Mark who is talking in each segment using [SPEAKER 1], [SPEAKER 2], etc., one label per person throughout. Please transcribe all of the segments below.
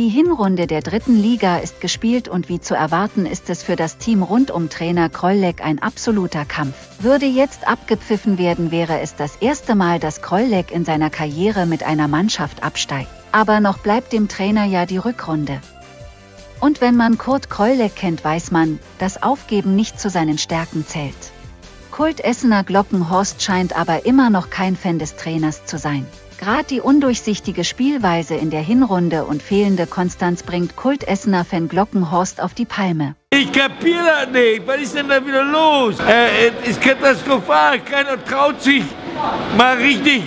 [SPEAKER 1] Hinrunde der 3. Liga ist gespielt und wie zu erwarten ist es für das Team rund um Trainer Krollek ein absoluter Kampf. Würde jetzt abgepfiffen werden, wäre es das erste Mal, dass Krollek in seiner Karriere mit einer Mannschaft absteigt. Aber noch bleibt dem Trainer ja die Rückrunde. Und wenn man Kurt Krollek kennt, weiß man, dass Aufgeben nicht zu seinen Stärken zählt. Kult-Essener Glockenhorst scheint aber immer noch kein Fan des Trainers zu sein. Gerade die undurchsichtige Spielweise in der Hinrunde und fehlende Konstanz bringt Kult-Essener Fan Glockenhorst auf die Palme.
[SPEAKER 2] Ich kapiere das nicht. Was ist denn da wieder los? Es ist katastrophal. Keiner traut sich mal richtig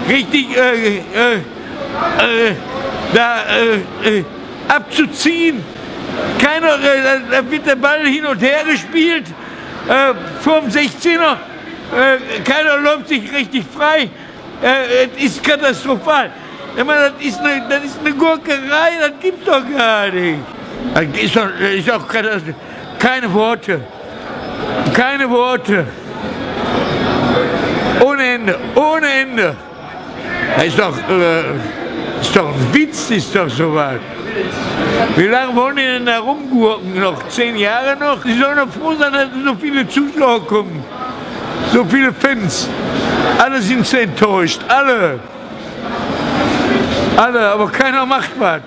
[SPEAKER 2] abzuziehen. Keiner, da wird der Ball hin und her gespielt vorm 16er. Keiner läuft sich richtig frei. Es ist katastrophal. Das ist eine Gurkerei, das gibt's doch gar nicht. Das ist doch katastrophal. Keine Worte. Keine Worte. Ohne Ende. Ohne Ende. Das ist doch ein Witz, ist doch sowas. Wie lange wollen die denn da rumgurken? Noch 10 Jahre noch? Sie sollen doch froh sein, dass so viele Zuschauer kommen. So viele Fans. Alle sind enttäuscht. Alle. Alle, aber keiner macht was.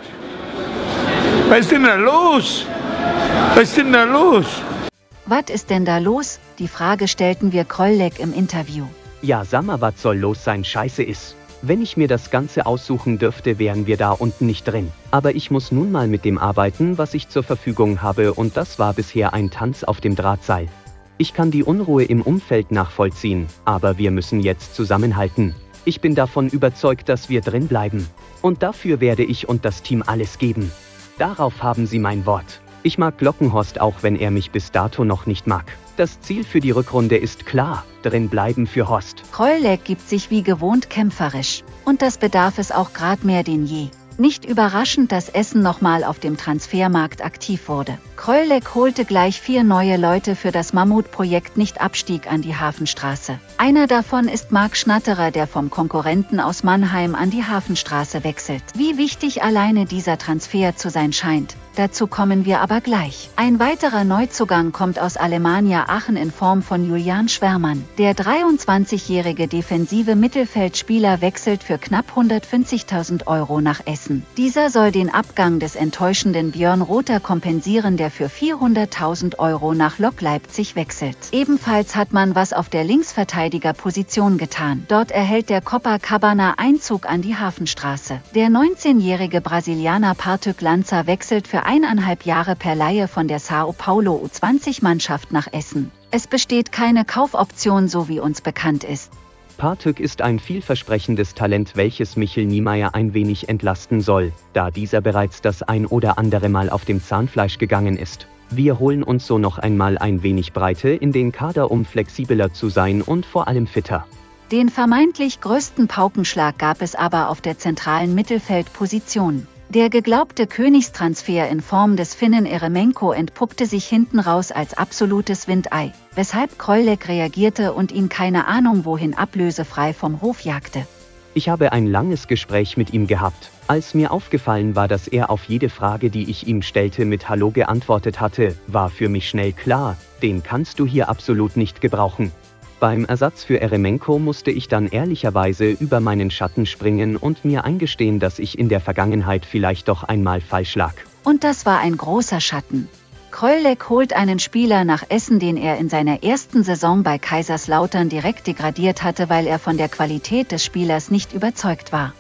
[SPEAKER 2] Was ist denn da los? Was ist denn da los?
[SPEAKER 1] Was ist denn da los? Die Frage stellten wir Krollek im Interview.
[SPEAKER 3] Ja, sag mal, was soll los sein? Scheiße ist. Wenn ich mir das Ganze aussuchen dürfte, wären wir da unten nicht drin. Aber ich muss nun mal mit dem arbeiten, was ich zur Verfügung habe, und das war bisher ein Tanz auf dem Drahtseil. Ich kann die Unruhe im Umfeld nachvollziehen, aber wir müssen jetzt zusammenhalten. Ich bin davon überzeugt, dass wir drin bleiben. Und dafür werde ich und das Team alles geben. Darauf haben Sie mein Wort. Ich mag Glockenhorst, auch wenn er mich bis dato noch nicht mag. Das Ziel für die Rückrunde ist klar, drin bleiben für Horst.
[SPEAKER 1] Krollek gibt sich wie gewohnt kämpferisch. Und das bedarf es auch grad mehr denn je. Nicht überraschend, dass Essen nochmal auf dem Transfermarkt aktiv wurde. Krollek holte gleich 4 neue Leute für das Mammutprojekt Nicht-Abstieg an die Hafenstraße. Einer davon ist Marc Schnatterer, der vom Konkurrenten aus Mannheim an die Hafenstraße wechselt. Wie wichtig alleine dieser Transfer zu sein scheint, dazu kommen wir aber gleich. Ein weiterer Neuzugang kommt aus Alemannia Aachen in Form von Julian Schwermann. Der 23-jährige defensive Mittelfeldspieler wechselt für knapp 150.000 € nach Essen. Dieser soll den Abgang des enttäuschenden Björn Rother kompensieren, der für 400.000 € nach Lok Leipzig wechselt. Ebenfalls hat man was auf der Linksverteidigerposition getan. Dort erhält der Copacabana Einzug an die Hafenstraße. Der 19-jährige Brasilianer Partück Lanza wechselt für 1,5 Jahre per Leihe von der São Paulo U20-Mannschaft nach Essen. Es besteht keine Kaufoption, so wie uns bekannt ist.
[SPEAKER 3] Partück ist ein vielversprechendes Talent, welches Michel Niemeyer ein wenig entlasten soll, da dieser bereits das ein oder andere Mal auf dem Zahnfleisch gegangen ist. Wir holen uns so noch einmal ein wenig Breite in den Kader, um flexibler zu sein und vor allem fitter.
[SPEAKER 1] Den vermeintlich größten Paukenschlag gab es aber auf der zentralen Mittelfeldposition. Der geglaubte Königstransfer in Form des Finnen Eremenko entpuppte sich hinten raus als absolutes Windei, weshalb Krollek reagierte und ihn keine Ahnung wohin ablösefrei vom Hof jagte.
[SPEAKER 3] Ich habe ein langes Gespräch mit ihm gehabt, als mir aufgefallen war, dass er auf jede Frage, die ich ihm stellte, mit Hallo geantwortet hatte, war für mich schnell klar, den kannst du hier absolut nicht gebrauchen. Beim Ersatz für Eremenko musste ich dann ehrlicherweise über meinen Schatten springen und mir eingestehen, dass ich in der Vergangenheit vielleicht doch einmal falsch lag.
[SPEAKER 1] Und das war ein großer Schatten. Krollek holt einen Spieler nach Essen, den er in seiner ersten Saison bei Kaiserslautern direkt degradiert hatte, weil er von der Qualität des Spielers nicht überzeugt war.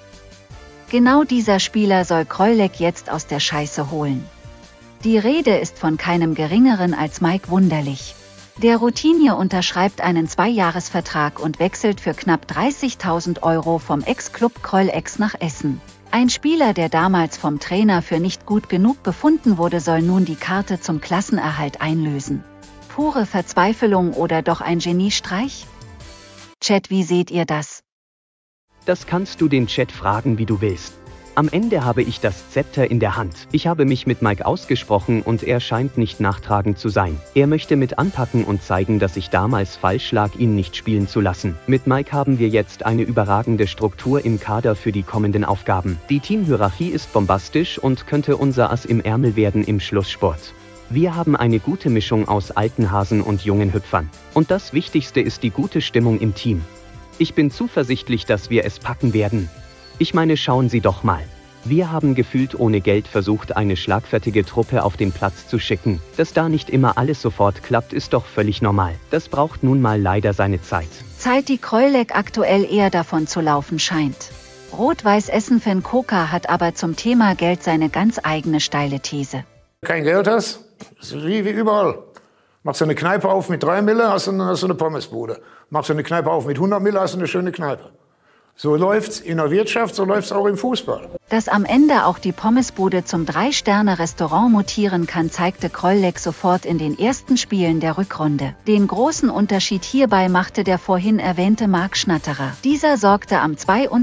[SPEAKER 1] Genau dieser Spieler soll Krollek jetzt aus der Scheiße holen. Die Rede ist von keinem Geringeren als Mike Wunderlich. Der Routinier unterschreibt einen 2-Jahres-Vertrag und wechselt für knapp 30.000 € vom Ex-Club Krollek nach Essen. Ein Spieler, der damals vom Trainer für nicht gut genug befunden wurde, soll nun die Karte zum Klassenerhalt einlösen. Pure Verzweiflung oder doch ein Geniestreich? Chat, wie seht ihr das?
[SPEAKER 3] Das kannst du den Chat fragen, wie du willst. Am Ende habe ich das Zepter in der Hand. Ich habe mich mit Mike ausgesprochen und er scheint nicht nachtragend zu sein. Er möchte mit anpacken und zeigen, dass ich damals falsch lag, ihn nicht spielen zu lassen. Mit Mike haben wir jetzt eine überragende Struktur im Kader für die kommenden Aufgaben. Die Teamhierarchie ist bombastisch und könnte unser Ass im Ärmel werden im Schlusssport. Wir haben eine gute Mischung aus alten Hasen und jungen Hüpfern. Und das Wichtigste ist die gute Stimmung im Team. Ich bin zuversichtlich, dass wir es packen werden. Ich meine, schauen Sie doch mal. Wir haben gefühlt ohne Geld versucht, eine schlagfertige Truppe auf den Platz zu schicken. Dass da nicht immer alles sofort klappt, ist doch völlig normal. Das braucht nun mal leider seine Zeit.
[SPEAKER 1] Zeit, die Kreulek aktuell eher davon zu laufen scheint. Rot-Weiß Essen-Fan Koka hat aber zum Thema Geld seine ganz eigene steile These.
[SPEAKER 4] Kein Geld hast, ist wie überall. Machst du eine Kneipe auf mit 3 Mille, hast du eine Pommesbude. Machst du eine Kneipe auf mit 100 Mille, hast du eine schöne Kneipe. So läuft's in der Wirtschaft, so läuft's auch im Fußball.
[SPEAKER 1] Dass am Ende auch die Pommesbude zum 3-Sterne-Restaurant mutieren kann, zeigte Kreulek sofort in den ersten Spielen der Rückrunde. Den großen Unterschied hierbei machte der vorhin erwähnte Marc Schnatterer. Dieser sorgte am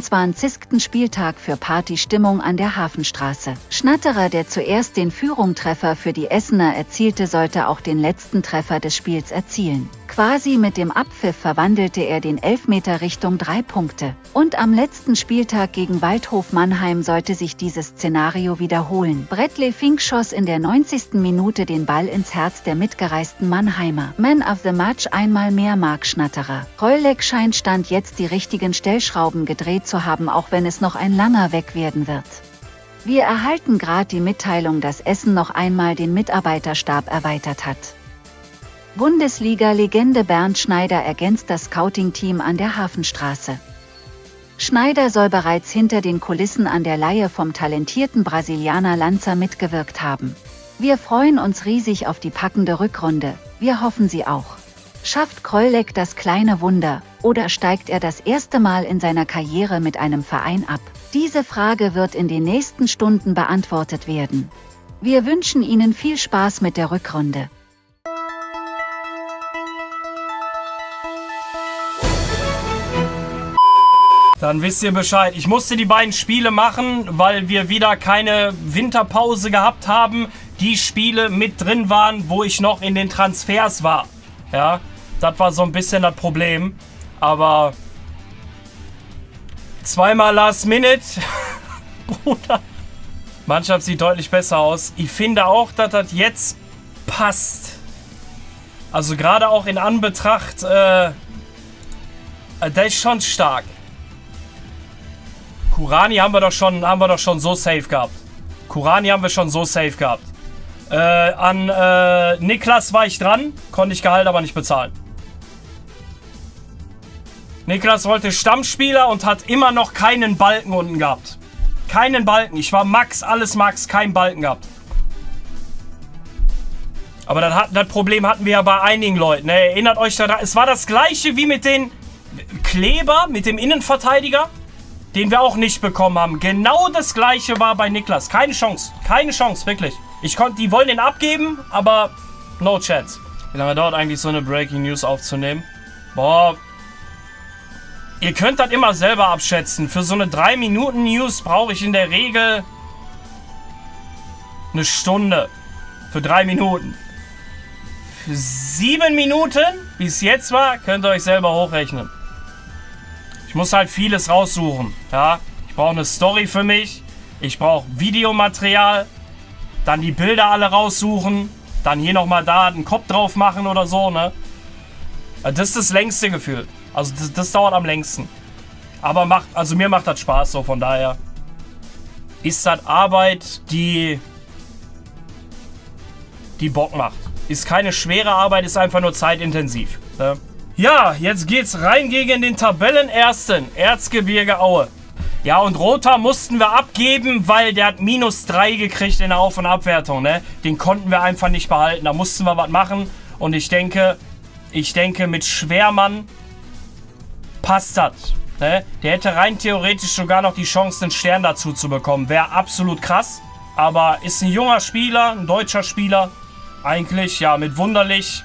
[SPEAKER 1] 22. Spieltag für Partystimmung an der Hafenstraße. Schnatterer, der zuerst den Führungstreffer für die Essener erzielte, sollte auch den letzten Treffer des Spiels erzielen. Quasi mit dem Abpfiff verwandelte er den Elfmeter Richtung 3 Punkte. Und am letzten Spieltag gegen Waldhof Mannheim sollte sich dieses Szenario wiederholen. Bradley Fink schoss in der 90. Minute den Ball ins Herz der mitgereisten Mannheimer. Man of the Match einmal mehr Marc Schnatterer. Kreulek scheint Stand jetzt die richtigen Stellschrauben gedreht zu haben, auch wenn es noch ein langer Weg werden wird. Wir erhalten gerade die Mitteilung, dass Essen noch einmal den Mitarbeiterstab erweitert hat. Bundesliga-Legende Bernd Schneider ergänzt das Scouting-Team an der Hafenstraße. Schneider soll bereits hinter den Kulissen an der Leihe vom talentierten Brasilianer Lanza mitgewirkt haben. Wir freuen uns riesig auf die packende Rückrunde, wir hoffen Sie auch. Schafft Kreulek das kleine Wunder, oder steigt er das erste Mal in seiner Karriere mit einem Verein ab? Diese Frage wird in den nächsten Stunden beantwortet werden. Wir wünschen Ihnen viel Spaß mit der Rückrunde.
[SPEAKER 5] Dann wisst ihr Bescheid. Ich musste die beiden Spiele machen, weil wir wieder keine Winterpause gehabt haben. Die Spiele mit drin waren, wo ich noch in den Transfers war. Ja, das war so ein bisschen das Problem. Aber zweimal Last Minute. Bruder. Mannschaft sieht deutlich besser aus. Ich finde auch, dass das jetzt passt. Also gerade auch in Anbetracht, der ist schon stark. Kurani haben wir doch schon so safe gehabt. Kurani haben wir schon so safe gehabt. An Niklas war ich dran, konnte ich Gehalt aber nicht bezahlen. Niklas wollte Stammspieler und hat immer noch keinen Balken unten gehabt. Keinen Balken. Ich war Max, alles Max, kein Balken gehabt. Aber das Problem hatten wir ja bei einigen Leuten. Ne? Erinnert euch daran, es war das gleiche wie mit den Kleber, mit dem Innenverteidiger, den wir auch nicht bekommen haben. Genau das gleiche war bei Niklas. Keine Chance. Keine Chance, wirklich. Die wollen den abgeben, aber no chance. Wie lange dauert eigentlich so eine Breaking News aufzunehmen? Boah. Ihr könnt das immer selber abschätzen. Für so eine 3-Minuten-News brauche ich in der Regel eine Stunde. Für 3 Minuten. Für 7 Minuten, wie es jetzt war, könnt ihr euch selber hochrechnen. Ich muss halt vieles raussuchen, ja. Ich brauche eine Story für mich. Ich brauche Videomaterial. Dann die Bilder alle raussuchen. Dann hier nochmal da einen Kopf drauf machen oder so, ne. Das ist das längste Gefühl. Also das dauert am längsten. Aber mir macht das Spaß, so von daher. Ist das Arbeit, die Bock macht. Ist keine schwere Arbeit, ist einfach nur zeitintensiv, ne? Ja, jetzt geht's rein gegen den Tabellenersten, Erzgebirge Aue. Ja, und Rother mussten wir abgeben, weil der hat -3 gekriegt in der Auf- und Abwertung, ne? Den konnten wir einfach nicht behalten, da mussten wir was machen. Und ich denke, mit Schwermann passt das, ne? Der hätte rein theoretisch sogar noch die Chance, einen Stern dazu zu bekommen. Wäre absolut krass, aber ist ein junger Spieler, ein deutscher Spieler. Eigentlich, ja, mit Wunderlich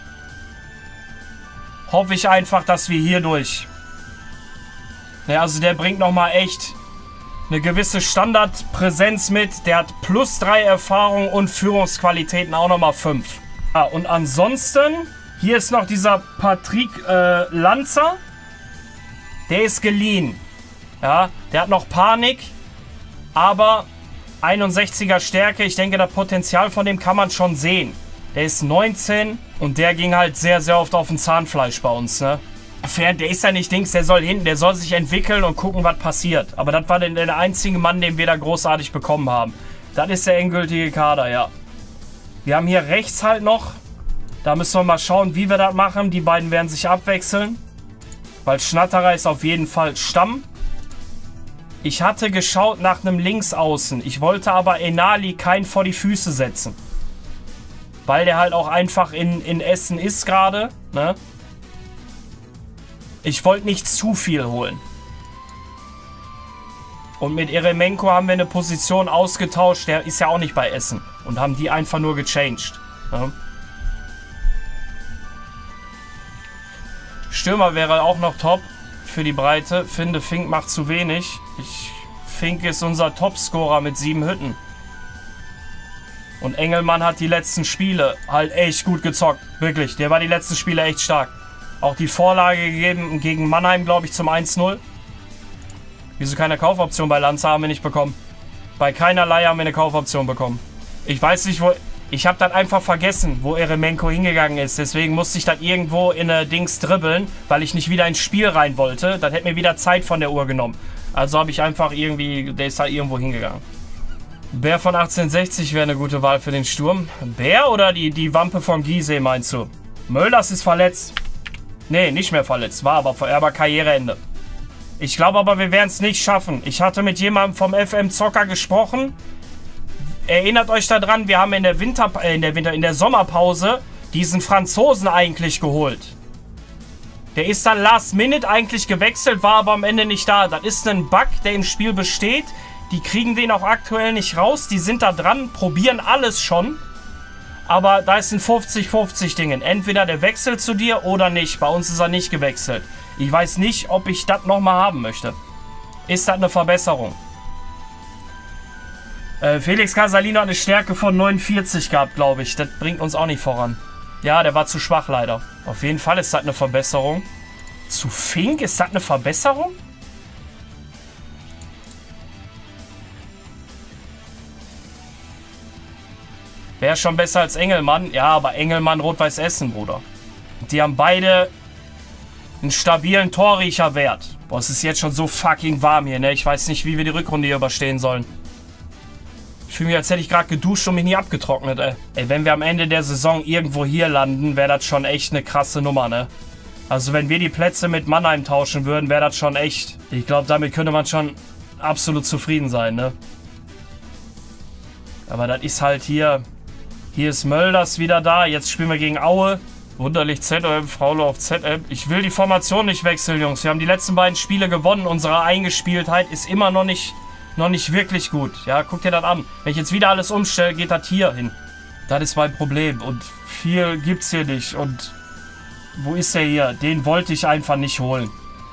[SPEAKER 5] hoffe ich einfach, dass wir hier durch. Ja, also der bringt nochmal echt eine gewisse Standardpräsenz mit. Der hat +3 Erfahrung und Führungsqualitäten auch nochmal 5. Ah, und ansonsten, hier ist noch dieser Patrick Lanzer. Der ist geliehen. Ja, der hat noch Panik, aber 61er Stärke. Ich denke, das Potenzial von dem kann man schon sehen. Der ist 19 und der ging halt sehr, sehr oft auf den Zahnfleisch bei uns, ne? Der ist ja nicht Dings, der soll hinten, der soll sich entwickeln und gucken, was passiert. Aber das war der einzige Mann, den wir da großartig bekommen haben. Das ist der endgültige Kader, ja. Wir haben hier rechts halt noch, da müssen wir mal schauen, wie wir das machen. Die beiden werden sich abwechseln, weil Schnatterer ist auf jeden Fall Stamm. Ich hatte geschaut nach einem Linksaußen. Ich wollte aber Enali keinen vor die Füße setzen. Weil der halt auch einfach in Essen ist gerade, ne? Ich wollte nicht zu viel holen. Und mit Eremenko haben wir eine Position ausgetauscht. Der ist ja auch nicht bei Essen. Und haben die einfach nur gechanged. Ne? Stürmer wäre auch noch top für die Breite. Finde, Fink macht zu wenig. Fink ist unser Topscorer mit 7 Hütten. Und Engelmann hat die letzten Spiele halt echt gut gezockt. Wirklich, der war die letzten Spiele echt stark. Auch die Vorlage gegeben gegen Mannheim, glaube ich, zum 1-0. Wieso keine Kaufoption bei Lanza haben wir nicht bekommen? Bei keinerlei haben wir eine Kaufoption bekommen. Ich weiß nicht, wo... Ich habe dann einfach vergessen, wo Eremenko hingegangen ist. Deswegen musste ich dann irgendwo in eine Dings dribbeln, weil ich nicht wieder ins Spiel rein wollte. Das hätte mir wieder Zeit von der Uhr genommen. Also habe ich einfach irgendwie... Der ist da irgendwo hingegangen. Bär von 1860 wäre eine gute Wahl für den Sturm. Bär oder die Wampe von Gizeh, meinst du? Mölders ist verletzt. Nee, nicht mehr verletzt. War aber Karriereende. Ich glaube aber, wir werden es nicht schaffen. Ich hatte mit jemandem vom FM Zocker gesprochen. Erinnert euch daran, wir haben in der Sommerpause diesen Franzosen eigentlich geholt. Der ist dann last minute eigentlich gewechselt, war aber am Ende nicht da. Das ist ein Bug, der im Spiel besteht. Die kriegen den auch aktuell nicht raus. Die sind da dran, probieren alles schon. Aber da ist ein 50-50 Dingen. Entweder der wechselt zu dir oder nicht. Bei uns ist er nicht gewechselt. Ich weiß nicht, ob ich das nochmal haben möchte. Ist das eine Verbesserung? Felix Casalino hat eine Stärke von 49 gehabt, glaube ich. Das bringt uns auch nicht voran. Ja, der war zu schwach leider. Auf jeden Fall ist das eine Verbesserung. Zu Fink? Ist das eine Verbesserung? Wäre schon besser als Engelmann. Ja, aber Engelmann, Rot-Weiß Essen, Bruder. Die haben beide einen stabilen Torriecherwert. Boah, es ist jetzt schon so fucking warm hier, ne? Ich weiß nicht, wie wir die Rückrunde hier überstehen sollen. Ich fühle mich, als hätte ich gerade geduscht und mich nie abgetrocknet, ey. Ey, wenn wir am Ende der Saison irgendwo hier landen, wäre das schon echt eine krasse Nummer, ne? Also wenn wir die Plätze mit Mannheim tauschen würden, wäre das schon echt... Ich glaube, damit könnte man schon absolut zufrieden sein, ne? Aber das ist halt hier... Hier ist Mölders wieder da. Jetzt spielen wir gegen Aue. Wunderlich ZM, Fraulo auf ZM. Ich will die Formation nicht wechseln, Jungs. Wir haben die letzten beiden Spiele gewonnen. Unsere Eingespieltheit ist immer noch nicht wirklich gut. Ja, guck dir das an. Wenn ich jetzt wieder alles umstelle, geht das hier hin. Das ist mein Problem. Und viel gibt's hier nicht. Und wo ist der hier? Den wollte ich einfach nicht holen.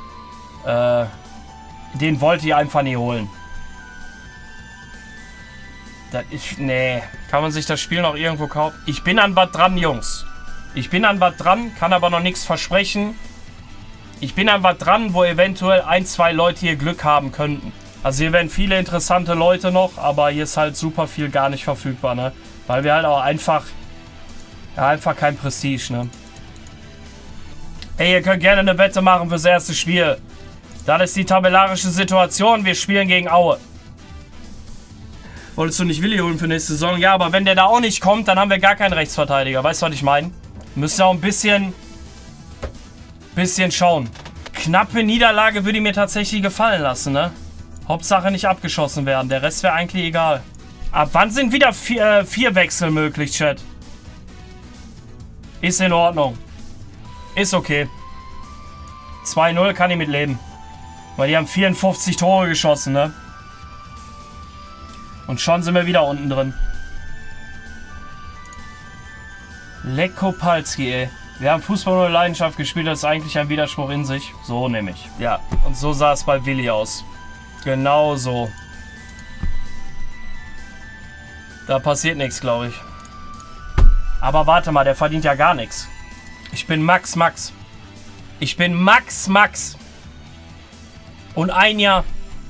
[SPEAKER 5] Den wollte ich einfach nie holen. Das ist... Nee. Kann man sich das Spiel noch irgendwo kaufen? Ich bin an was dran, Jungs. Ich bin an was dran, kann aber noch nichts versprechen. Ich bin an was dran, wo eventuell 1, 2 Leute hier Glück haben könnten. Also hier werden viele interessante Leute noch, aber hier ist halt super viel gar nicht verfügbar, ne? Weil wir halt auch einfach... Ja, einfach kein Prestige, ne? Ey, ihr könnt gerne eine Wette machen fürs erste Spiel. Das ist die tabellarische Situation. Wir spielen gegen Aue. Wolltest du nicht Willi holen für nächste Saison? Ja, aber wenn der da auch nicht kommt, dann haben wir gar keinen Rechtsverteidiger. Weißt du, was ich meine? Müssen auch ein bisschen schauen. Knappe Niederlage würde mir tatsächlich gefallen lassen, ne? Hauptsache nicht abgeschossen werden. Der Rest wäre eigentlich egal. Ab wann sind wieder 4 Wechsel möglich, Chat? Ist in Ordnung. Ist okay. 2-0 kann ich mit leben. Weil die haben 54 Tore geschossen, ne? Und schon sind wir wieder unten drin. Lekopalski, ey. Wir haben Fußball ohne Leidenschaft gespielt, das ist eigentlich ein Widerspruch in sich. So nämlich. Ja, und so sah es bei Willi aus. Genau so. Da passiert nichts, glaube ich. Aber warte mal, der verdient ja gar nichts. Ich bin Max. Ich bin Max. Und ein Jahr.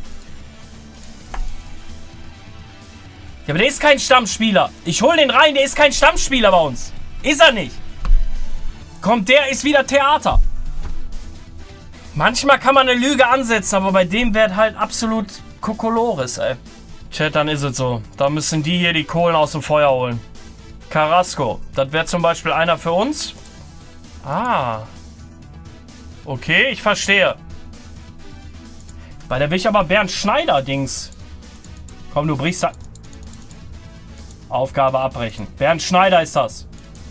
[SPEAKER 5] Ja, aber der ist kein Stammspieler. Ich hole den rein, der ist kein Stammspieler bei uns. Ist er nicht. Kommt der, ist wieder Theater. Manchmal kann man eine Lüge ansetzen, aber bei dem wird halt absolut Kokolores, ey. Chat, dann ist es so. Da müssen die hier die Kohlen aus dem Feuer holen. Carrasco. Das wäre zum Beispiel einer für uns. Ah. Okay, ich verstehe. Weil der will ich aber Bernd Schneider-Dings. Komm, du brichst da. Aufgabe abbrechen. Bernd Schneider ist das.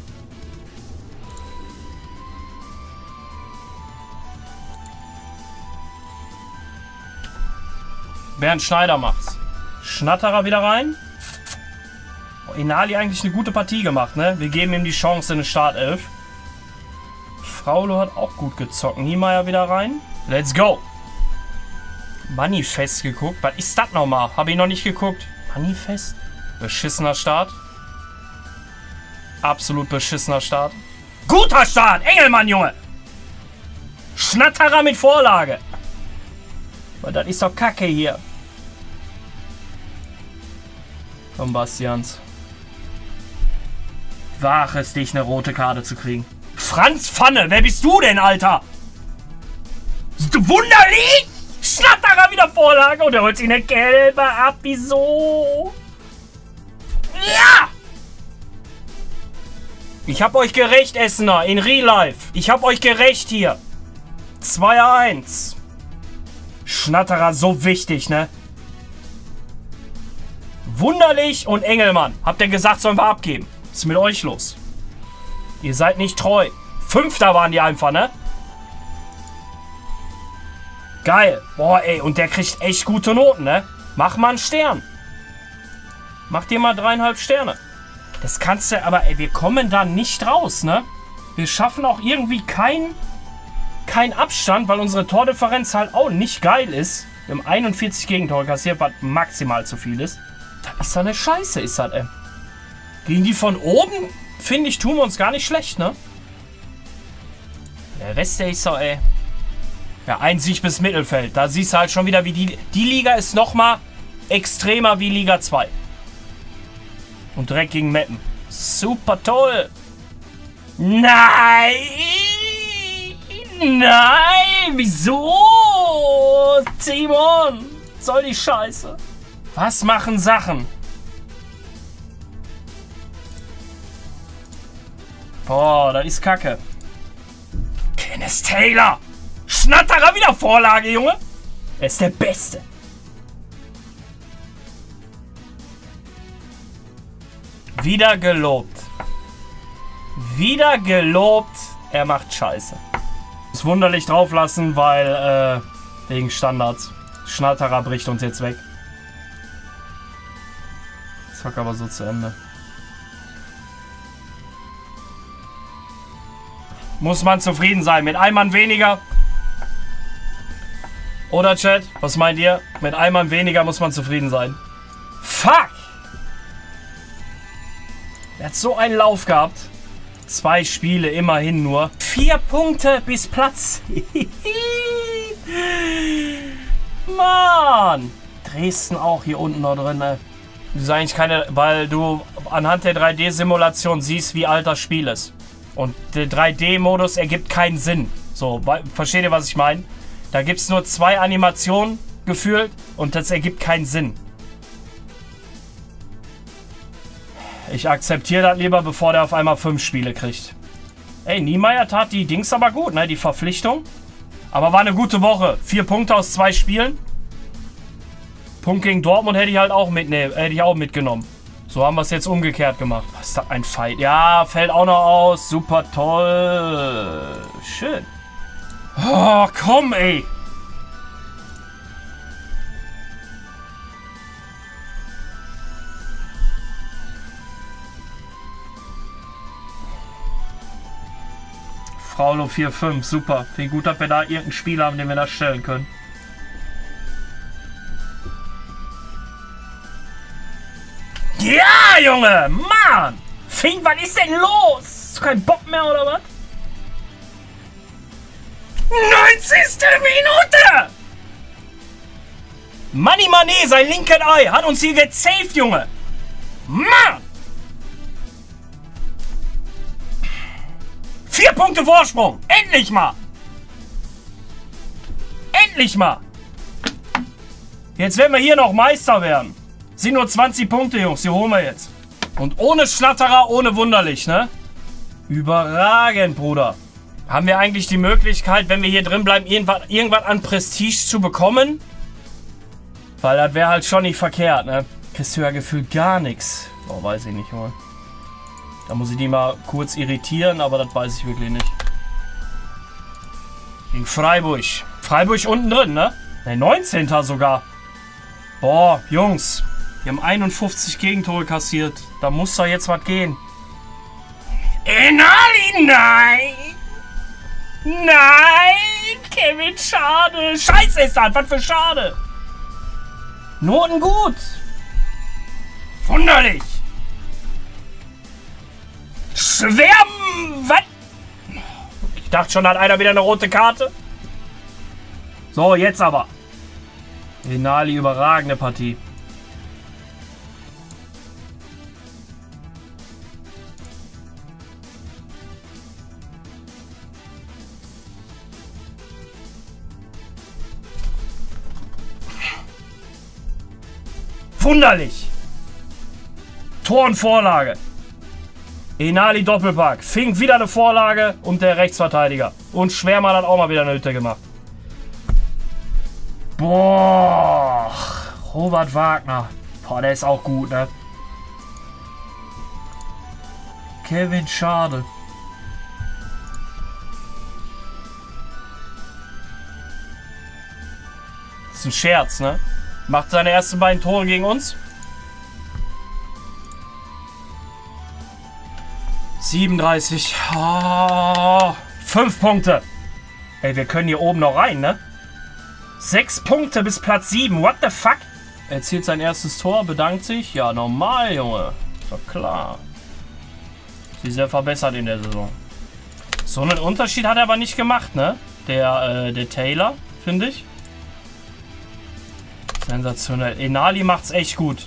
[SPEAKER 5] Bernd Schneider macht's. Schnatterer wieder rein. Oh, Inali eigentlich eine gute Partie gemacht, ne? Wir geben ihm die Chance in eine Startelf. Fraulo hat auch gut gezockt. Niemeyer wieder rein. Let's go. Manifest geguckt. Was ist das nochmal? Habe ich noch nicht geguckt. Manifest? Beschissener Start. Absolut beschissener Start. Guter Start! Engelmann, Junge! Schnatterer mit Vorlage. Aber das ist doch Kacke hier. Komm, Bastians. Wag es, dich eine rote Karte zu kriegen. Franz Pfanne, wer bist du denn, Alter? Wunderlich! Schnatterer wieder Vorlage und er holt sich eine gelbe ab. Wieso? Ja! Ich hab euch gerecht, Essener, in Real Life. Ich hab euch gerecht hier. 2-1. Schnatterer, so wichtig, ne? Wunderlich und Engelmann. Habt ihr gesagt, sollen wir abgeben? Was ist mit euch los? Ihr seid nicht treu. 5. waren die einfach, ne? Geil. Boah, ey. Und der kriegt echt gute Noten, ne? Mach mal einen Stern. Mach dir mal 3,5 Sterne. Das kannst du, aber ey, wir kommen da nicht raus, ne? Wir schaffen auch irgendwie keinen Abstand, weil unsere Tordifferenz halt auch nicht geil ist. Wir haben 41 Gegentore kassiert, was maximal zu viel ist. Das ist doch eine Scheiße, ist das, ey. Gegen die von oben, finde ich, tun wir uns gar nicht schlecht, ne? Der Rest, der ist so, ey. Ja, ein Sieg bis Mittelfeld. Da siehst du halt schon wieder, wie die Liga ist nochmal extremer wie Liga 2. Und direkt gegen Meppen. Super toll. Nein! Nein! Wieso? Simon! Soll die Scheiße? Was machen Sachen? Boah, das ist Kacke. Kenneth Taylor! Schnatterer wieder Vorlage, Junge! Er ist der Beste. Wieder gelobt. Wieder gelobt. Er macht Scheiße. Muss Wunderlich drauf lassen, weil, wegen Standards. Schnatterer bricht uns jetzt weg. Zack, aber so zu Ende. Muss man zufrieden sein. Mit einem Mann weniger. Oder, Chat? Was meint ihr? Mit einem Mann weniger muss man zufrieden sein. Fuck! Er hat so einen Lauf gehabt. 2 Spiele, immerhin nur. 4 Punkte bis Platz. Mann! Dresden auch hier unten noch drin. Das ist eigentlich keine, weil du anhand der 3D-Simulation siehst, wie alt das Spiel ist. Und der 3D-Modus ergibt keinen Sinn. So, versteht ihr, was ich meine? Da gibt es nur 2 Animationen gefühlt und das ergibt keinen Sinn. Ich akzeptiere das lieber, bevor der auf einmal 5 Spiele kriegt. Ey, Niemeyer tat die Dings aber gut, ne? Die Verpflichtung. Aber war eine gute Woche. 4 Punkte aus 2 Spielen. Punkt gegen Dortmund hätte ich halt auch mitgenommen. So haben wir es jetzt umgekehrt gemacht. Was ist das ein Fight? Ja, fällt auch noch aus. Super toll. Schön. Oh, komm, ey. Fraulo 4-5, super. Finde gut, dass wir da irgendeinen Spieler haben, den wir da stellen können. Ja, Junge! Mann! Fink, was ist denn los? Hast du keinen Bock mehr, oder was? 90. Minute! Money Mané, sein linken Ei, hat uns hier gesaved, Junge! Mann! 4 Punkte Vorsprung! Endlich mal! Endlich mal! Jetzt werden wir hier noch Meister werden. Sind nur 20 Punkte, Jungs. Die holen wir jetzt. Und ohne Schnatterer, ohne Wunderlich, ne? Überragend, Bruder. Haben wir eigentlich die Möglichkeit, wenn wir hier drin bleiben, irgendwas an Prestige zu bekommen? Weil das wäre halt schon nicht verkehrt, ne? Kriegst du ja gefühlt gar nichts. Oh, weiß ich nicht, Junge. Da muss ich die mal kurz irritieren, aber das weiß ich wirklich nicht. Gegen Freiburg. Freiburg unten drin, ne? Ne, 19. sogar. Boah, Jungs. Wir haben 51 Gegentore kassiert. Da muss doch jetzt was gehen. Enali, nein! Nein! Kevin, schade. Scheiße ist das, was für schade. Noten gut. Wunderlich. Schwärmen, was? Ich dachte schon, hat einer wieder eine rote Karte. So, jetzt aber. Enali, überragende Partie. Wunderlich. Tor und Vorlage. Enali Doppelpack. Fink wieder eine Vorlage und der Rechtsverteidiger. Und Schwärmer hat auch mal wieder eine Hütte gemacht. Boah. Robert Wagner. Boah, der ist auch gut, ne? Kevin, schade. Das ist ein Scherz, ne? Macht seine ersten beiden Tore gegen uns. 37. Oh, 5 Punkte. Ey, wir können hier oben noch rein, ne? 6 Punkte bis Platz 7. What the fuck? Er erzielt sein erstes Tor, bedankt sich. Ja, normal, Junge. Ist doch klar. Sie sehr verbessert in der Saison. So einen Unterschied hat er aber nicht gemacht, ne? Der Taylor, finde ich. Sensationell. Enali macht's echt gut.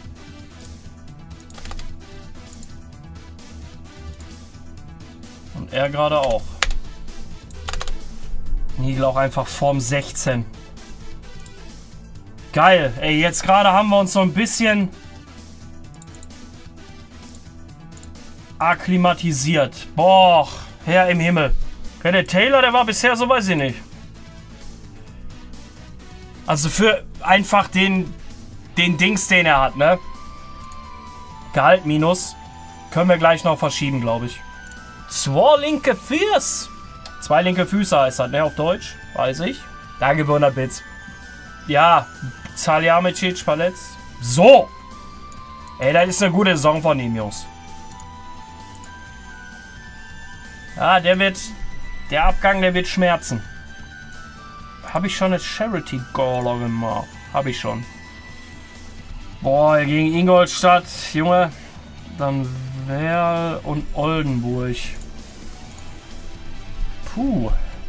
[SPEAKER 5] Und er gerade auch. Nigel auch einfach Form 16. Geil. Ey, jetzt gerade haben wir uns so ein bisschen akklimatisiert. Boah, Herr im Himmel. Ja, der Taylor, der war bisher so, weiß ich nicht. Also für einfach den Dings, den er hat, ne? Gehalt minus. Können wir gleich noch verschieben, glaube ich. 2 linke Füße. 2 linke Füße heißt das, ne? Auf Deutsch. Weiß ich. Danke für 100 Bits. Ja, Salihamidzic verletzt. So. Ey, das ist eine gute Saison von ihm, Jungs. Ja, der Abgang, der wird schmerzen. Habe ich schon eine Charity-Goaler gemacht? Habe ich schon. Boah, gegen Ingolstadt, Junge. Dann Werl und Oldenburg. Puh.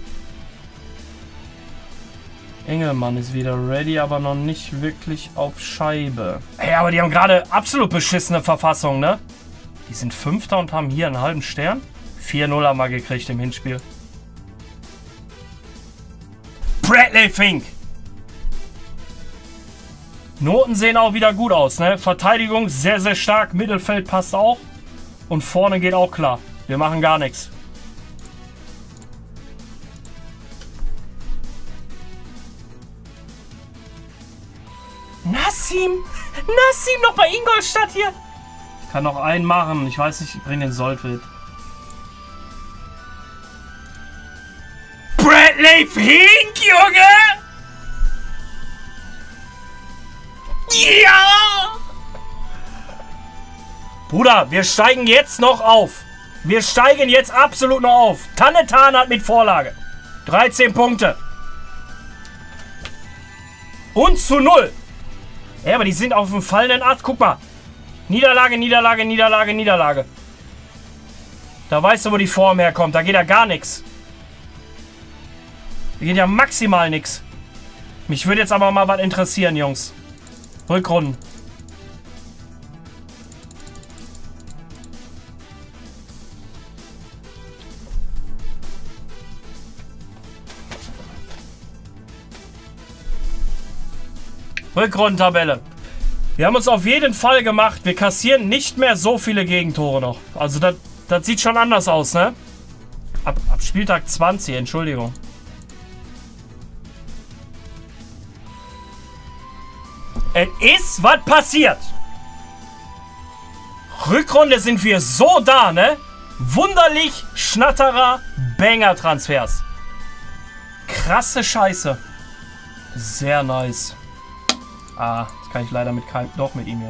[SPEAKER 5] Engelmann ist wieder ready, aber noch nicht wirklich auf Scheibe. Hey, aber die haben gerade absolut beschissene Verfassung, ne? Die sind 5. und haben hier einen halben Stern. 4-0 haben wir gekriegt im Hinspiel. Bradley Fink. Noten sehen auch wieder gut aus, ne? Verteidigung sehr, sehr stark. Mittelfeld passt auch. Und vorne geht auch klar. Wir machen gar nichts. Nassim! Nassim noch bei Ingolstadt hier! Ich kann noch einen machen. Ich weiß nicht, ich bringe den Solfit. Bradley Fink, Junge! Ja! Bruder, wir steigen jetzt noch auf. Wir steigen jetzt absolut noch auf. Tannetan hat mit Vorlage. 13 Punkte. Und zu 0. Ja, aber die sind auf dem fallenden Ast. Guck mal. Niederlage, Niederlage, Niederlage, Niederlage. Da weißt du, wo die Form herkommt. Da geht ja gar nichts. Da geht ja maximal nichts. Mich würde jetzt aber mal was interessieren, Jungs. Rückrunden. Rückrundentabelle. Wir haben uns auf jeden Fall gemacht. Wir kassieren nicht mehr so viele Gegentore noch. Also das sieht schon anders aus, ne? Ab Spieltag 20, Entschuldigung. Es ist was passiert. Rückrunde sind wir so da, ne? Wunderlich Schnatterer Banger-Transfers. Krasse Scheiße. Sehr nice. Ah, das kann ich leider mit keinem... Doch, mit ihm, ja.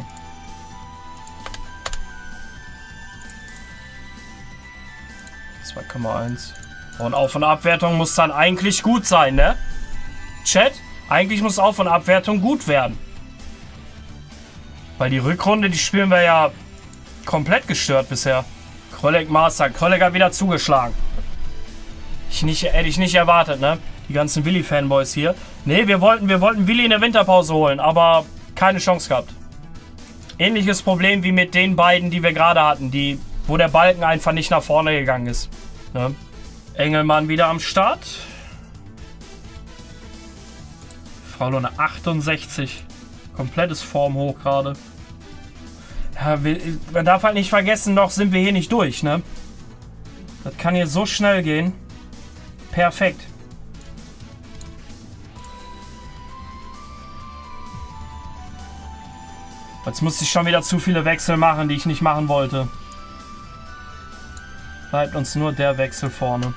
[SPEAKER 5] Und Auf- und Abwertung muss dann eigentlich gut sein, ne? Chat, eigentlich muss Auf- und Abwertung gut werden. Weil die Rückrunde, die spielen wir ja komplett gestört bisher. Krolek Master. Krolek hat wieder zugeschlagen. Hätte ich nicht erwartet, ne? Die ganzen Willi-Fanboys hier. Ne, wir wollten Willi in der Winterpause holen, aber keine Chance gehabt. Ähnliches Problem wie mit den beiden, die wir gerade hatten, wo der Balken einfach nicht nach vorne gegangen ist. Ne? Engelmann wieder am Start. Fraulone 68. Komplettes Formhoch gerade. Ja, man darf halt nicht vergessen, noch sind wir hier nicht durch, ne? Das kann hier so schnell gehen. Perfekt. Jetzt musste ich schon wieder zu viele Wechsel machen, die ich nicht machen wollte. Bleibt uns nur der Wechsel vorne.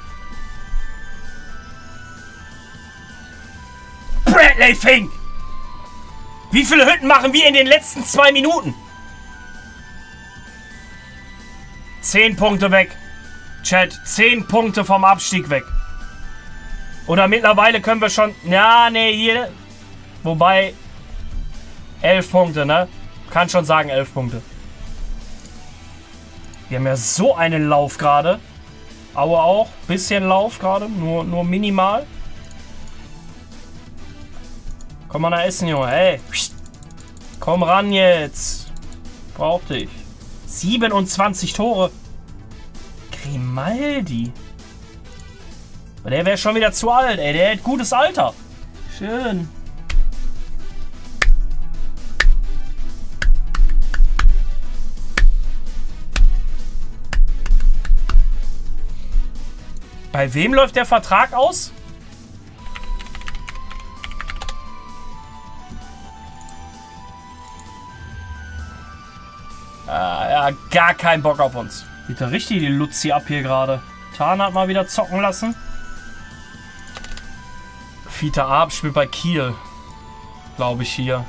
[SPEAKER 5] Bradley Fink! Wie viele Hütten machen wir in den letzten 2 Minuten? 10 Punkte weg. Chat, 10 Punkte vom Abstieg weg. Oder mittlerweile können wir schon... Ja, nee, hier... Wobei... 11 Punkte, ne? Kann schon sagen 11 Punkte. Wir haben ja so einen Lauf gerade. Aue auch. Bisschen Lauf gerade. Nur minimal. Komm mal nach Essen, Junge. Hey. Komm ran jetzt. Brauch dich. 27 Tore. Grimaldi. Der wäre schon wieder zu alt, ey. Der hat gutes Alter. Schön. Bei wem läuft der Vertrag aus? Ja, gar keinen Bock auf uns. Geht da richtig die Luzi ab hier gerade. Tarn hat mal wieder zocken lassen. Fiete Ab spielt bei Kiel. Glaube ich hier.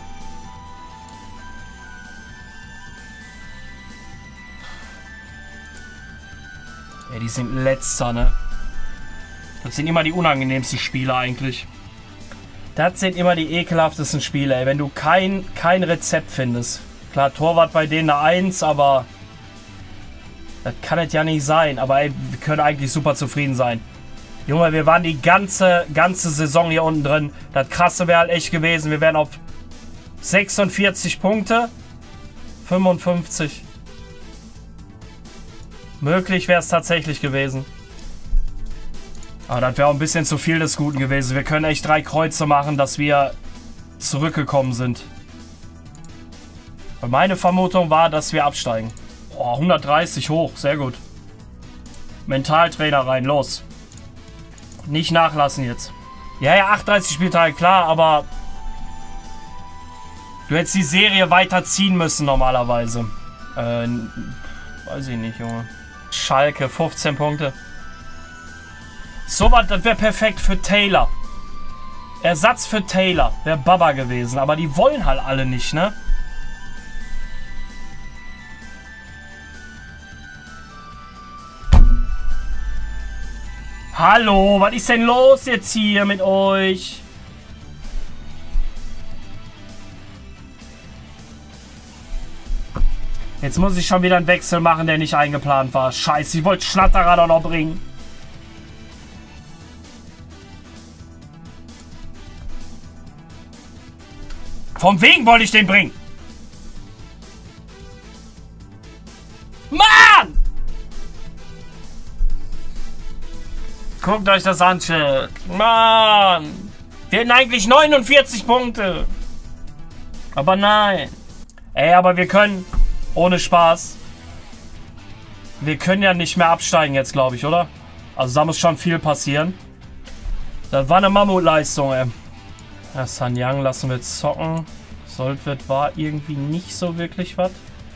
[SPEAKER 5] Ja, die sind letzter, ne? Das sind immer die unangenehmsten Spiele eigentlich. Das sind immer die ekelhaftesten Spiele, ey. Wenn du kein Rezept findest. Klar, Torwart bei denen eine 1, aber... Das kann es ja nicht sein. Aber ey, wir können eigentlich super zufrieden sein. Junge, wir waren die ganze Saison hier unten drin. Das Krasse wäre halt echt gewesen. Wir wären auf 46 Punkte. 55. Möglich wäre es tatsächlich gewesen. Aber das wäre auch ein bisschen zu viel des Guten gewesen. Wir können echt 3 Kreuze machen, dass wir zurückgekommen sind. Und meine Vermutung war, dass wir absteigen. Oh, 130 hoch, sehr gut. Mentaltrainer rein, los. Nicht nachlassen jetzt. Ja, 38 Spieltage, klar, aber... Du hättest die Serie weiterziehen müssen normalerweise. Weiß ich nicht, Junge. Schalke, 15 Punkte. So was, das wäre perfekt für Taylor. Ersatz für Taylor wäre Baba gewesen. Aber die wollen halt alle nicht, ne? Hallo, was ist denn los jetzt hier mit euch? Jetzt muss ich schon wieder einen Wechsel machen, der nicht eingeplant war. Scheiße, ich wollte Schnatterer doch noch bringen. Von wegen wollte ich den bringen. Mann! Guckt euch das an, Chat. Mann! Wir hätten eigentlich 49 Punkte. Aber nein. Ey, aber wir können... Ohne Spaß. Wir können ja nicht mehr absteigen jetzt, glaube ich, oder? Also da muss schon viel passieren. Das war eine Mammutleistung, ey. Ja, Sanyang lassen wir zocken. Soltwit war irgendwie nicht so wirklich was.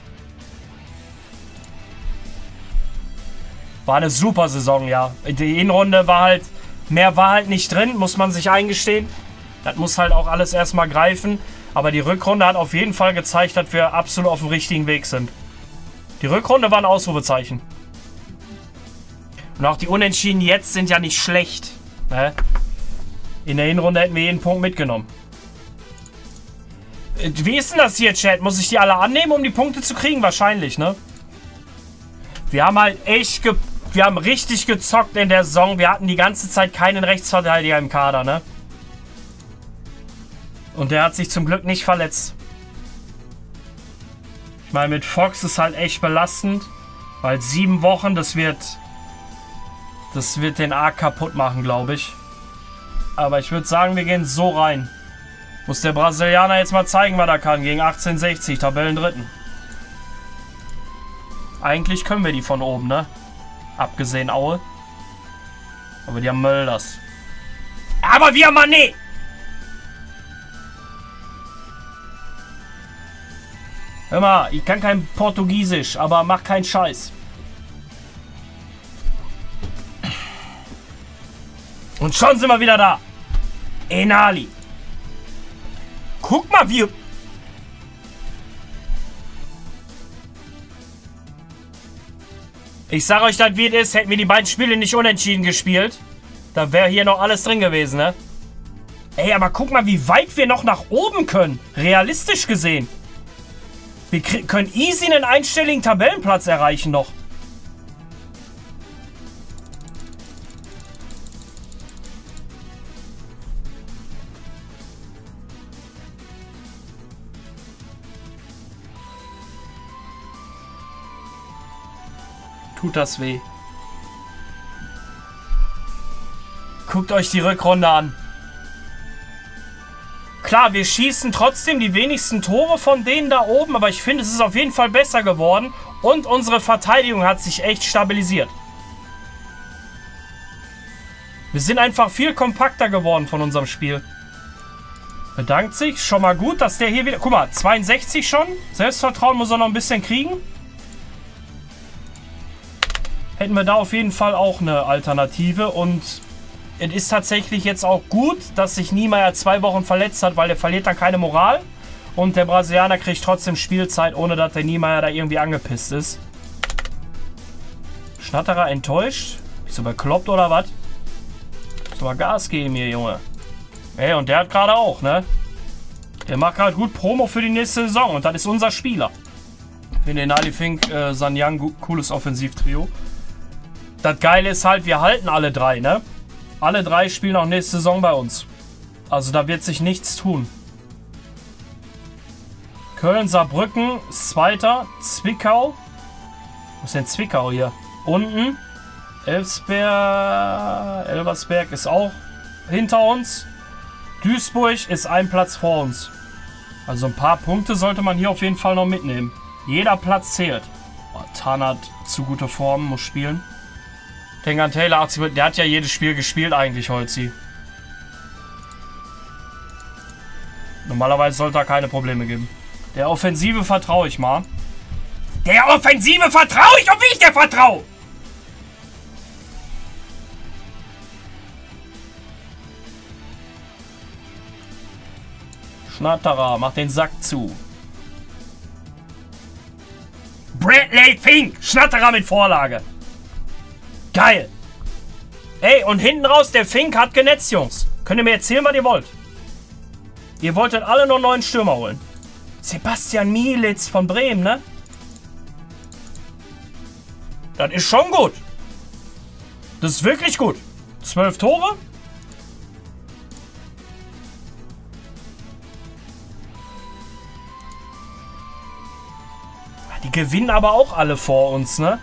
[SPEAKER 5] War eine super Saison, ja. Die Hinrunde war halt... Mehr war halt nicht drin, muss man sich eingestehen. Das muss halt auch alles erstmal greifen. Aber die Rückrunde hat auf jeden Fall gezeigt, dass wir absolut auf dem richtigen Weg sind. Die Rückrunde war ein Ausrufezeichen. Und auch die Unentschieden jetzt sind ja nicht schlecht. Ne? In der Hinrunde hätten wir jeden Punkt mitgenommen. Wie ist denn das hier, Chat? Muss ich die alle annehmen, um die Punkte zu kriegen? Wahrscheinlich, ne? Wir haben halt echt... Wir haben richtig gezockt in der Saison. Wir hatten die ganze Zeit keinen Rechtsverteidiger im Kader, ne? Und der hat sich zum Glück nicht verletzt. Ich meine, mit Fox ist halt echt belastend. Weil 7 Wochen, das wird den Arc kaputt machen, glaube ich. Aber ich würde sagen, wir gehen so rein. Muss der Brasilianer jetzt mal zeigen, was er kann. Gegen 1860, Tabellendritten. Eigentlich können wir die von oben, ne? Abgesehen Aue. Aber die haben Mölders. Aber wir haben Mané! Hör mal, ich kann kein Portugiesisch, aber mach keinen Scheiß. Und schon sind wir wieder da. Enali. Guck mal, wie... Ich sag euch das, wie es ist. Hätten wir die beiden Spiele nicht unentschieden gespielt, dann wäre hier noch alles drin gewesen, ne? Ey, aber guck mal, wie weit wir noch nach oben können. Realistisch gesehen. Wir können easy einen einstelligen Tabellenplatz erreichen noch. Tut das weh. Guckt euch die Rückrunde an. Klar, wir schießen trotzdem die wenigsten Tore von denen da oben, aber ich finde, es ist auf jeden Fall besser geworden und unsere Verteidigung hat sich echt stabilisiert. Wir sind einfach viel kompakter geworden von unserem Spiel. Bedankt sich. Schon mal gut, dass der hier wieder... Guck mal, 62 schon. Selbstvertrauen muss er noch ein bisschen kriegen. Hätten wir da auf jeden Fall auch eine Alternative und... Es ist tatsächlich jetzt auch gut, dass sich Niemeyer 2 Wochen verletzt hat, weil der verliert dann keine Moral. Und der Brasilianer kriegt trotzdem Spielzeit, ohne dass der Niemeyer da irgendwie angepisst ist. Schnatterer enttäuscht? Bist du bekloppt oder was? Musst du mal Gas geben hier, Junge. Ey, und der hat gerade auch, ne? Der macht gerade gut Promo für die nächste Saison und das ist unser Spieler. Ich finde den Ali Fink, Sanyang, cooles Offensivtrio. Das Geile ist halt, wir halten alle 3, ne? Alle 3 spielen auch nächste Saison bei uns. Also da wird sich nichts tun. Köln, Saarbrücken, 2. Zwickau. Wo ist denn Zwickau hier? Unten. Elversberg ist auch hinter uns. Duisburg ist ein Platz vor uns. Also ein paar Punkte sollte man hier auf jeden Fall noch mitnehmen. Jeder Platz zählt. Oh, Tanat zu guter Form, muss spielen. Tengan Taylor 80, der hat ja jedes Spiel gespielt eigentlich, Holzi. Normalerweise sollte er keine Probleme geben. Der Offensive vertraue ich mal. Der Offensive vertraue ich, und wie ich der vertraue! Schnatterer, mach den Sack zu. Bradley Fink, Schnatterer mit Vorlage. Geil. Ey, und hinten raus, der Fink hat genetzt, Jungs. Könnt ihr mir erzählen, was ihr wollt? Ihr wolltet alle nur 9 Stürmer holen. Sebastian Mielitz von Bremen, ne? Das ist schon gut. Das ist wirklich gut. 12 Tore. Die gewinnen aber auch alle vor uns, ne?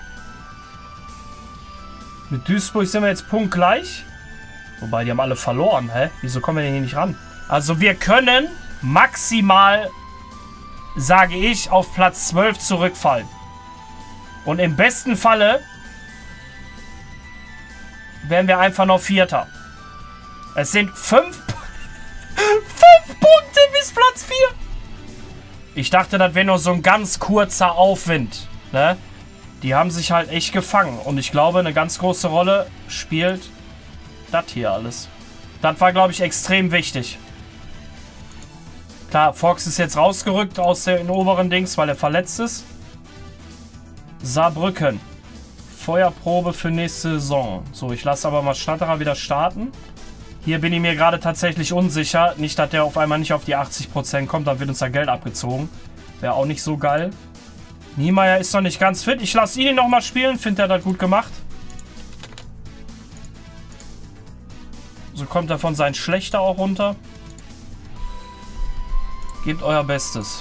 [SPEAKER 5] Mit Duisburg sind wir jetzt punktgleich. Wobei, die haben alle verloren, hä? Wieso kommen wir denn hier nicht ran? Also wir können maximal, sage ich, auf Platz 12 zurückfallen. Und im besten Falle werden wir einfach noch Vierter. Es sind 5 Punkte bis Platz 4. Ich dachte, das wäre nur so ein ganz kurzer Aufwind, ne? Die haben sich halt echt gefangen. Und ich glaube, eine ganz große Rolle spielt das hier alles. Das war, glaube ich, extrem wichtig. Klar, Fox ist jetzt rausgerückt aus den oberen Dings, weil er verletzt ist. Saarbrücken. Feuerprobe für nächste Saison. So, ich lasse aber mal Schnatterer wieder starten. Hier bin ich mir gerade tatsächlich unsicher. Nicht, dass der auf einmal nicht auf die 80% kommt, dann wird uns da Geld abgezogen. Wäre auch nicht so geil. Niemeyer ist noch nicht ganz fit. Ich lasse ihn noch mal spielen. Finde, er hat das gut gemacht. So kommt er von seinen Schlechter auch runter. Gebt euer Bestes.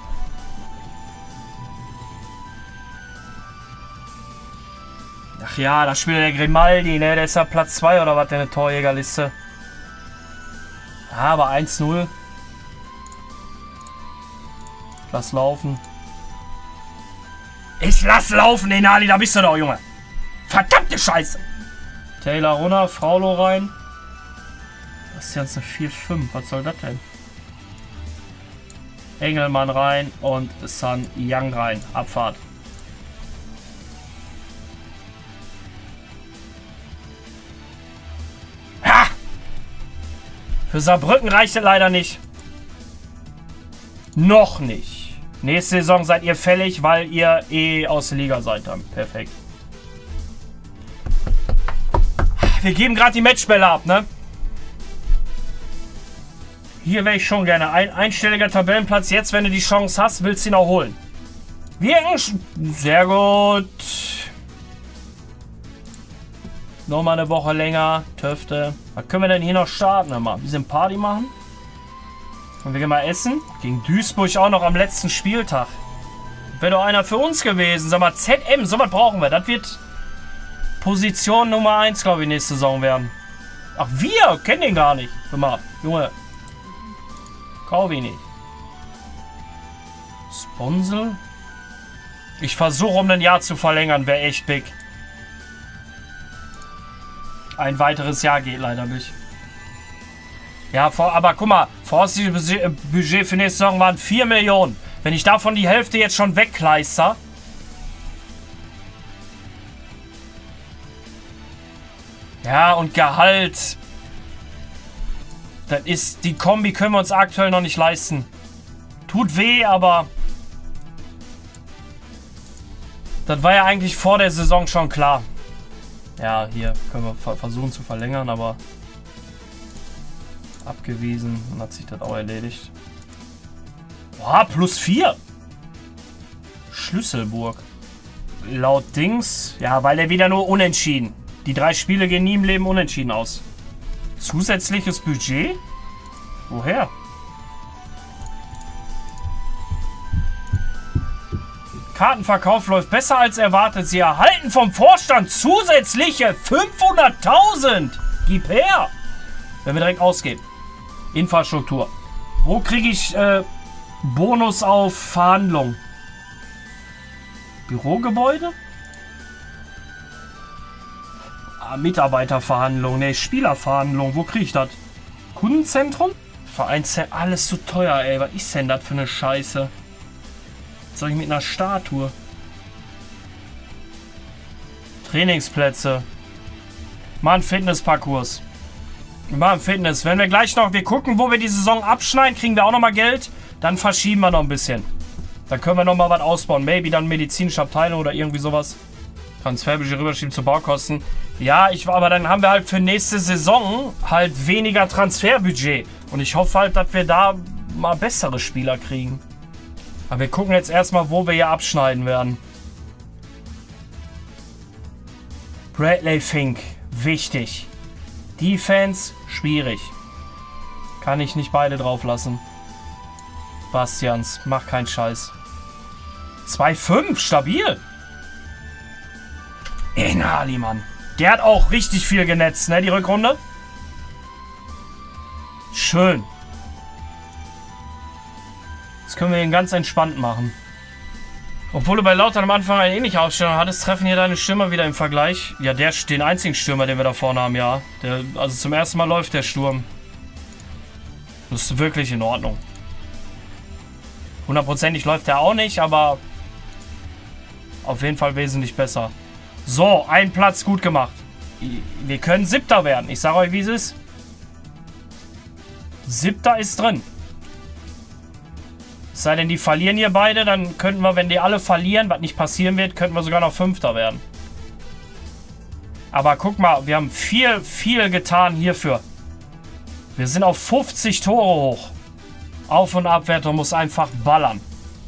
[SPEAKER 5] Ach ja, da spielt der Grimaldi, ne? Der ist ja Platz 2 oder was, der Torjägerliste. Ja, aber 1-0. Lass laufen. Ich lass laufen, den Ali, da bist du doch, Junge. Verdammte Scheiße. Taylor runter, Fraulo rein. Das ist jetzt eine 4-5, was soll das denn? Engelmann rein und Sun Young rein. Abfahrt. Ha! Für Saarbrücken reicht es leider nicht. Noch nicht. Nächste Saison seid ihr fällig, weil ihr eh aus der Liga seid dann. Perfekt. Wir geben gerade die Matchbälle ab, ne? Hier wäre ich schon gerne. Ein einstelliger Tabellenplatz. Jetzt, wenn du die Chance hast, willst du ihn auch holen. Sehr gut. Nochmal eine Woche länger. Töfte. Was können wir denn hier noch starten? Mal ein bisschen Party machen. Und wir gehen mal essen. Gegen Duisburg auch noch am letzten Spieltag. Wäre doch einer für uns gewesen. Sag mal, ZM, sowas brauchen wir. Das wird Position Nummer 1, glaube ich, nächste Saison werden. Ach, wir kennen den gar nicht. Guck mal, Junge. Kauf ihn nicht. Sponsor? Ich versuche, um ein Jahr zu verlängern. Wäre echt big. Ein weiteres Jahr geht leider nicht. Ja, aber guck mal, voraussichtliches Budget für nächste Saison waren 4 Millionen. Wenn ich davon die Hälfte jetzt schon wegkleister. Ja, und Gehalt. Das ist, die Kombi können wir uns aktuell noch nicht leisten. Tut weh, aber das war ja eigentlich vor der Saison schon klar. Ja, hier können wir versuchen zu verlängern, aber abgewiesen. Dann hat sich das auch erledigt. Boah, +4. Schlüsselburg. Laut Dings. Ja, weil er wieder nur unentschieden. Die 3 Spiele gehen nie im Leben unentschieden aus. Zusätzliches Budget? Woher? Kartenverkauf läuft besser als erwartet. Sie erhalten vom Vorstand zusätzliche 500.000. Gib her. Wenn wir direkt ausgeben. Infrastruktur. Wo kriege ich Bonus auf Verhandlungen? Bürogebäude? Ah, Mitarbeiterverhandlungen. Ne, Spielerverhandlungen. Wo kriege ich das? Kundenzentrum? Vereinszentrum. Alles zu teuer, ey. Was ist denn das für eine Scheiße? Was soll ich mit einer Statue? Trainingsplätze. Mal ein Fitnessparcours. Mal ein Fitness. Wenn wir gleich noch, wir gucken, wo wir die Saison abschneiden, kriegen wir auch nochmal Geld. Dann verschieben wir noch ein bisschen. Dann können wir nochmal was ausbauen. Maybe dann medizinische Abteilung oder irgendwie sowas. Transferbudget rüberschieben zu Baukosten. Ja, aber dann haben wir halt für nächste Saison halt weniger Transferbudget. Und ich hoffe halt, dass wir da mal bessere Spieler kriegen. Aber wir gucken jetzt erstmal, wo wir hier abschneiden werden. Bradley Fink, wichtig. Defense, schwierig. Kann ich nicht beide drauf lassen. Bastians, mach keinen Scheiß. 2,5, stabil. Enali, Mann. Der hat auch richtig viel genetzt, ne, die Rückrunde. Schön. Jetzt können wir ihn ganz entspannt machen. Obwohl du bei Lautern am Anfang eine ähnliche Aufstellung hattest, treffen hier deine Stürmer wieder im Vergleich. Ja, den einzigen Stürmer, den wir da vorne haben, ja. Also zum ersten Mal läuft der Sturm. Das ist wirklich in Ordnung. 100%ig läuft er auch nicht, aber auf jeden Fall wesentlich besser. So, ein Platz gut gemacht. Wir können 7. werden. Ich sage euch, wie es ist. 7. ist drin. Es sei denn, die verlieren hier beide, dann könnten wir, wenn die alle verlieren, was nicht passieren wird, könnten wir sogar noch 5. werden. Aber guck mal, wir haben viel getan hierfür. Wir sind auf 50 Tore hoch. Auf- und Abwertung muss einfach ballern.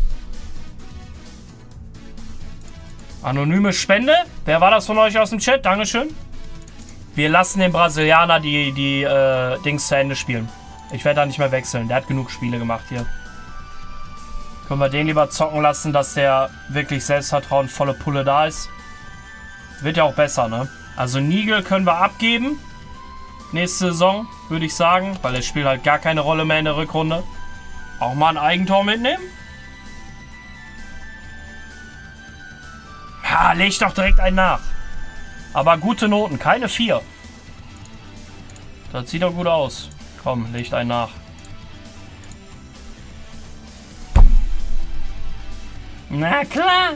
[SPEAKER 5] Anonyme Spende. Wer war das von euch aus dem Chat? Dankeschön. Wir lassen den Brasilianer die Dings zu Ende spielen. Ich werde da nicht mehr wechseln. Der hat genug Spiele gemacht hier. Können wir den lieber zocken lassen, dass der wirklich Selbstvertrauen, volle Pulle da ist. Wird ja auch besser, ne? Also Nigel können wir abgeben. Nächste Saison, würde ich sagen. Weil er spielt halt gar keine Rolle mehr in der Rückrunde. Auch mal ein Eigentor mitnehmen. Ja, leg doch direkt einen nach. Aber gute Noten, keine 4. Das sieht doch gut aus. Komm, legt einen nach. Na klar.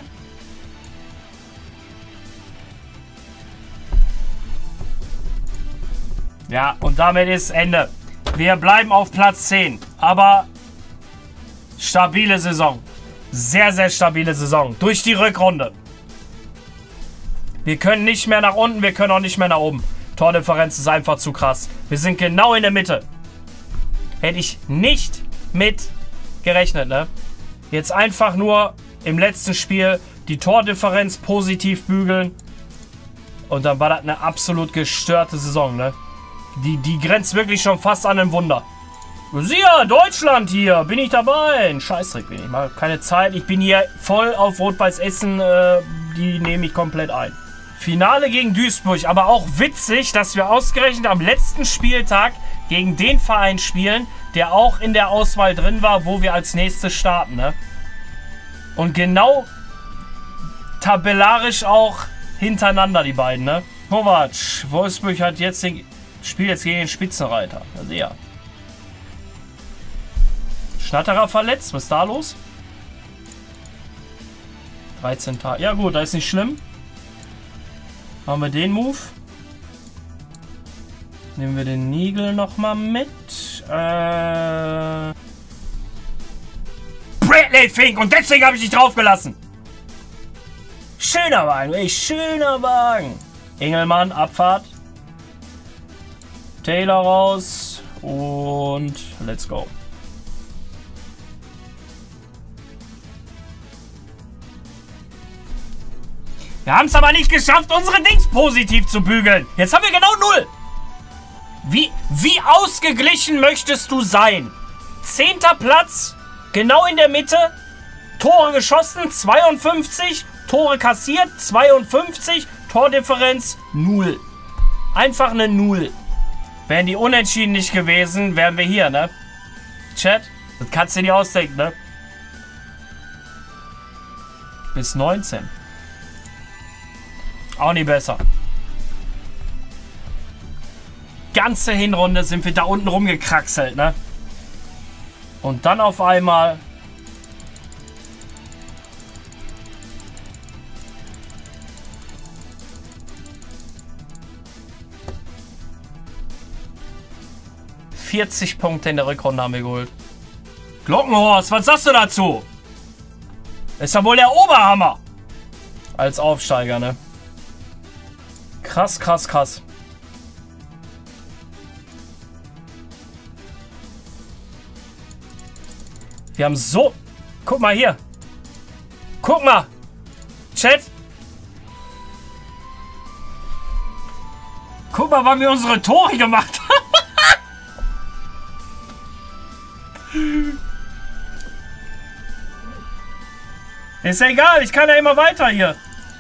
[SPEAKER 5] Ja, und damit ist Ende. Wir bleiben auf Platz 10. Aber stabile Saison. Sehr, sehr stabile Saison. Durch die Rückrunde. Wir können nicht mehr nach unten, wir können auch nicht mehr nach oben. Tordifferenz ist einfach zu krass. Wir sind genau in der Mitte. Hätte ich nicht mit gerechnet, ne? Jetzt einfach nur im letzten Spiel die Tordifferenz positiv bügeln. Und dann war das eine absolut gestörte Saison, ne? Die grenzt wirklich schon fast an ein Wunder. Ja, Deutschland hier, bin ich dabei. Ein Scheißdreck bin ich mal. Keine Zeit, ich bin hier voll auf Rot-Weiß Essen. Die nehme ich komplett ein. Finale gegen Duisburg, aber auch witzig, dass wir ausgerechnet am letzten Spieltag gegen den Verein spielen, der auch in der Auswahl drin war, wo wir als nächstes starten, ne? Und genau tabellarisch auch hintereinander die beiden, ne? Kovac, Wolfsburg hat jetzt spielt jetzt gegen den Spitzenreiter. Also ja. Schnatterer verletzt, was ist da los? 13 Tage. Ja gut, das ist nicht schlimm. Haben wir den Move. Nehmen wir den Nigel nochmal mit. Bradley Fink! Und deswegen habe ich dich draufgelassen. Schöner Wagen, ey, schöner Wagen. Engelmann, Abfahrt. Taylor raus. Und let's go. Wir haben es aber nicht geschafft, unsere Dings positiv zu bügeln. Jetzt haben wir genau 0. Wie ausgeglichen möchtest du sein? 10. Platz, genau in der Mitte. Tore geschossen, 52. Tore kassiert, 52. Tordifferenz, 0. Einfach eine 0. Wären die Unentschieden nicht gewesen, wären wir hier, ne? Chat, das kannst du dir nicht ausdenken, ne? Bis 19. Auch nicht besser. Ganze Hinrunde sind wir da unten rumgekraxelt, ne? Und dann auf einmal... ...40 Punkte in der Rückrunde haben wir geholt. Glockenhorst, was sagst du dazu? Ist ja wohl der Oberhammer. Als Aufsteiger, ne? Krass, krass, krass. Wir haben so... Guck mal hier. Guck mal. Chat. Guck mal, wann wir unsere Tore gemacht haben. Ist ja egal, ich kann ja immer weiter hier.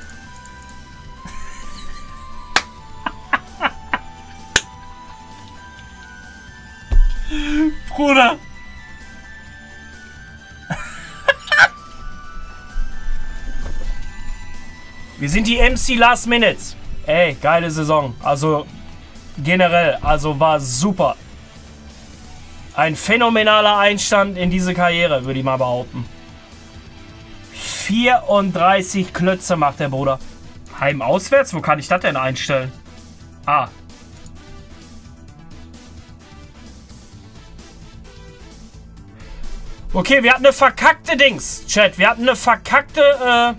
[SPEAKER 5] Bruder. Wir sind die MC Last Minutes. Ey, geile Saison. Also generell, also war super. Ein phänomenaler Einstand in diese Karriere, würde ich mal behaupten. 34 Klötze macht der Bruder. Heim-auswärts? Wo kann ich das denn einstellen? Ah. Okay, wir hatten eine verkackte Dings, Chat. Wir hatten eine verkackte,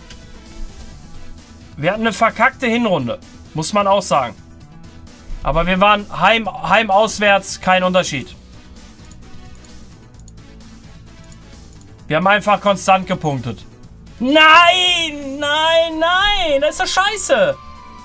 [SPEAKER 5] Hinrunde. Muss man auch sagen. Aber wir waren heim-auswärts, kein Unterschied. Wir haben einfach konstant gepunktet. Nein, nein, nein, das ist doch scheiße.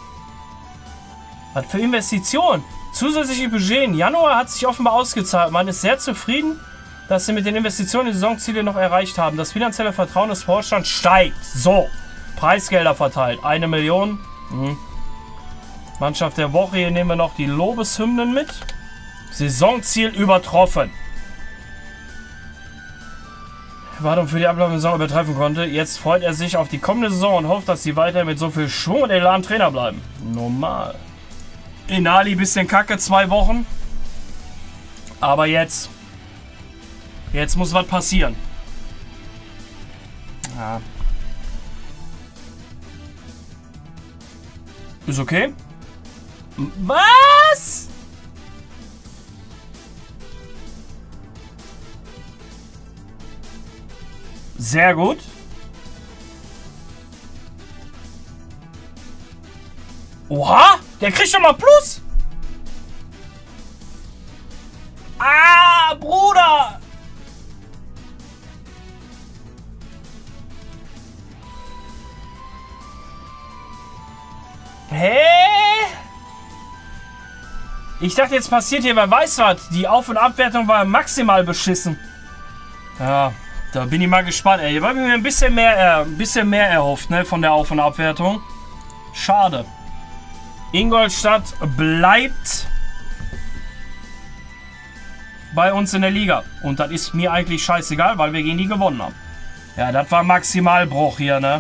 [SPEAKER 5] Was für Investitionen. Zusätzliche Budget im Januar hat sich offenbar ausgezahlt. Man ist sehr zufrieden, dass sie mit den Investitionen die Saisonziele noch erreicht haben. Das finanzielle Vertrauen des Vorstands steigt. So, Preisgelder verteilt. 1 Million. Mannschaft der Woche. Hier nehmen wir noch die Lobeshymnen mit. Saisonziel übertroffen. Wartung für die ablaufende Saison übertreffen konnte. Jetzt freut er sich auf die kommende Saison und hofft, dass sie weiter mit so viel Schwung und Elan Trainer bleiben. Normal. Inali bisschen kacke, 2 Wochen. Aber jetzt muss was passieren. Ja. Ist okay. Was? Sehr gut. Oha, der kriegt schon mal Plus. Ah, Bruder. Hä? Ich dachte, jetzt passiert hier, wer weiß was. Die Auf- und Abwertung war maximal beschissen. Ja, da bin ich mal gespannt. Ey, ich habe mir ein bisschen mehr erhofft, ne, von der Auf- und Abwertung. Schade. Ingolstadt bleibt bei uns in der Liga. Und das ist mir eigentlich scheißegal, weil wir gegen die gewonnen haben. Ja, das war Maximalbruch hier, ne?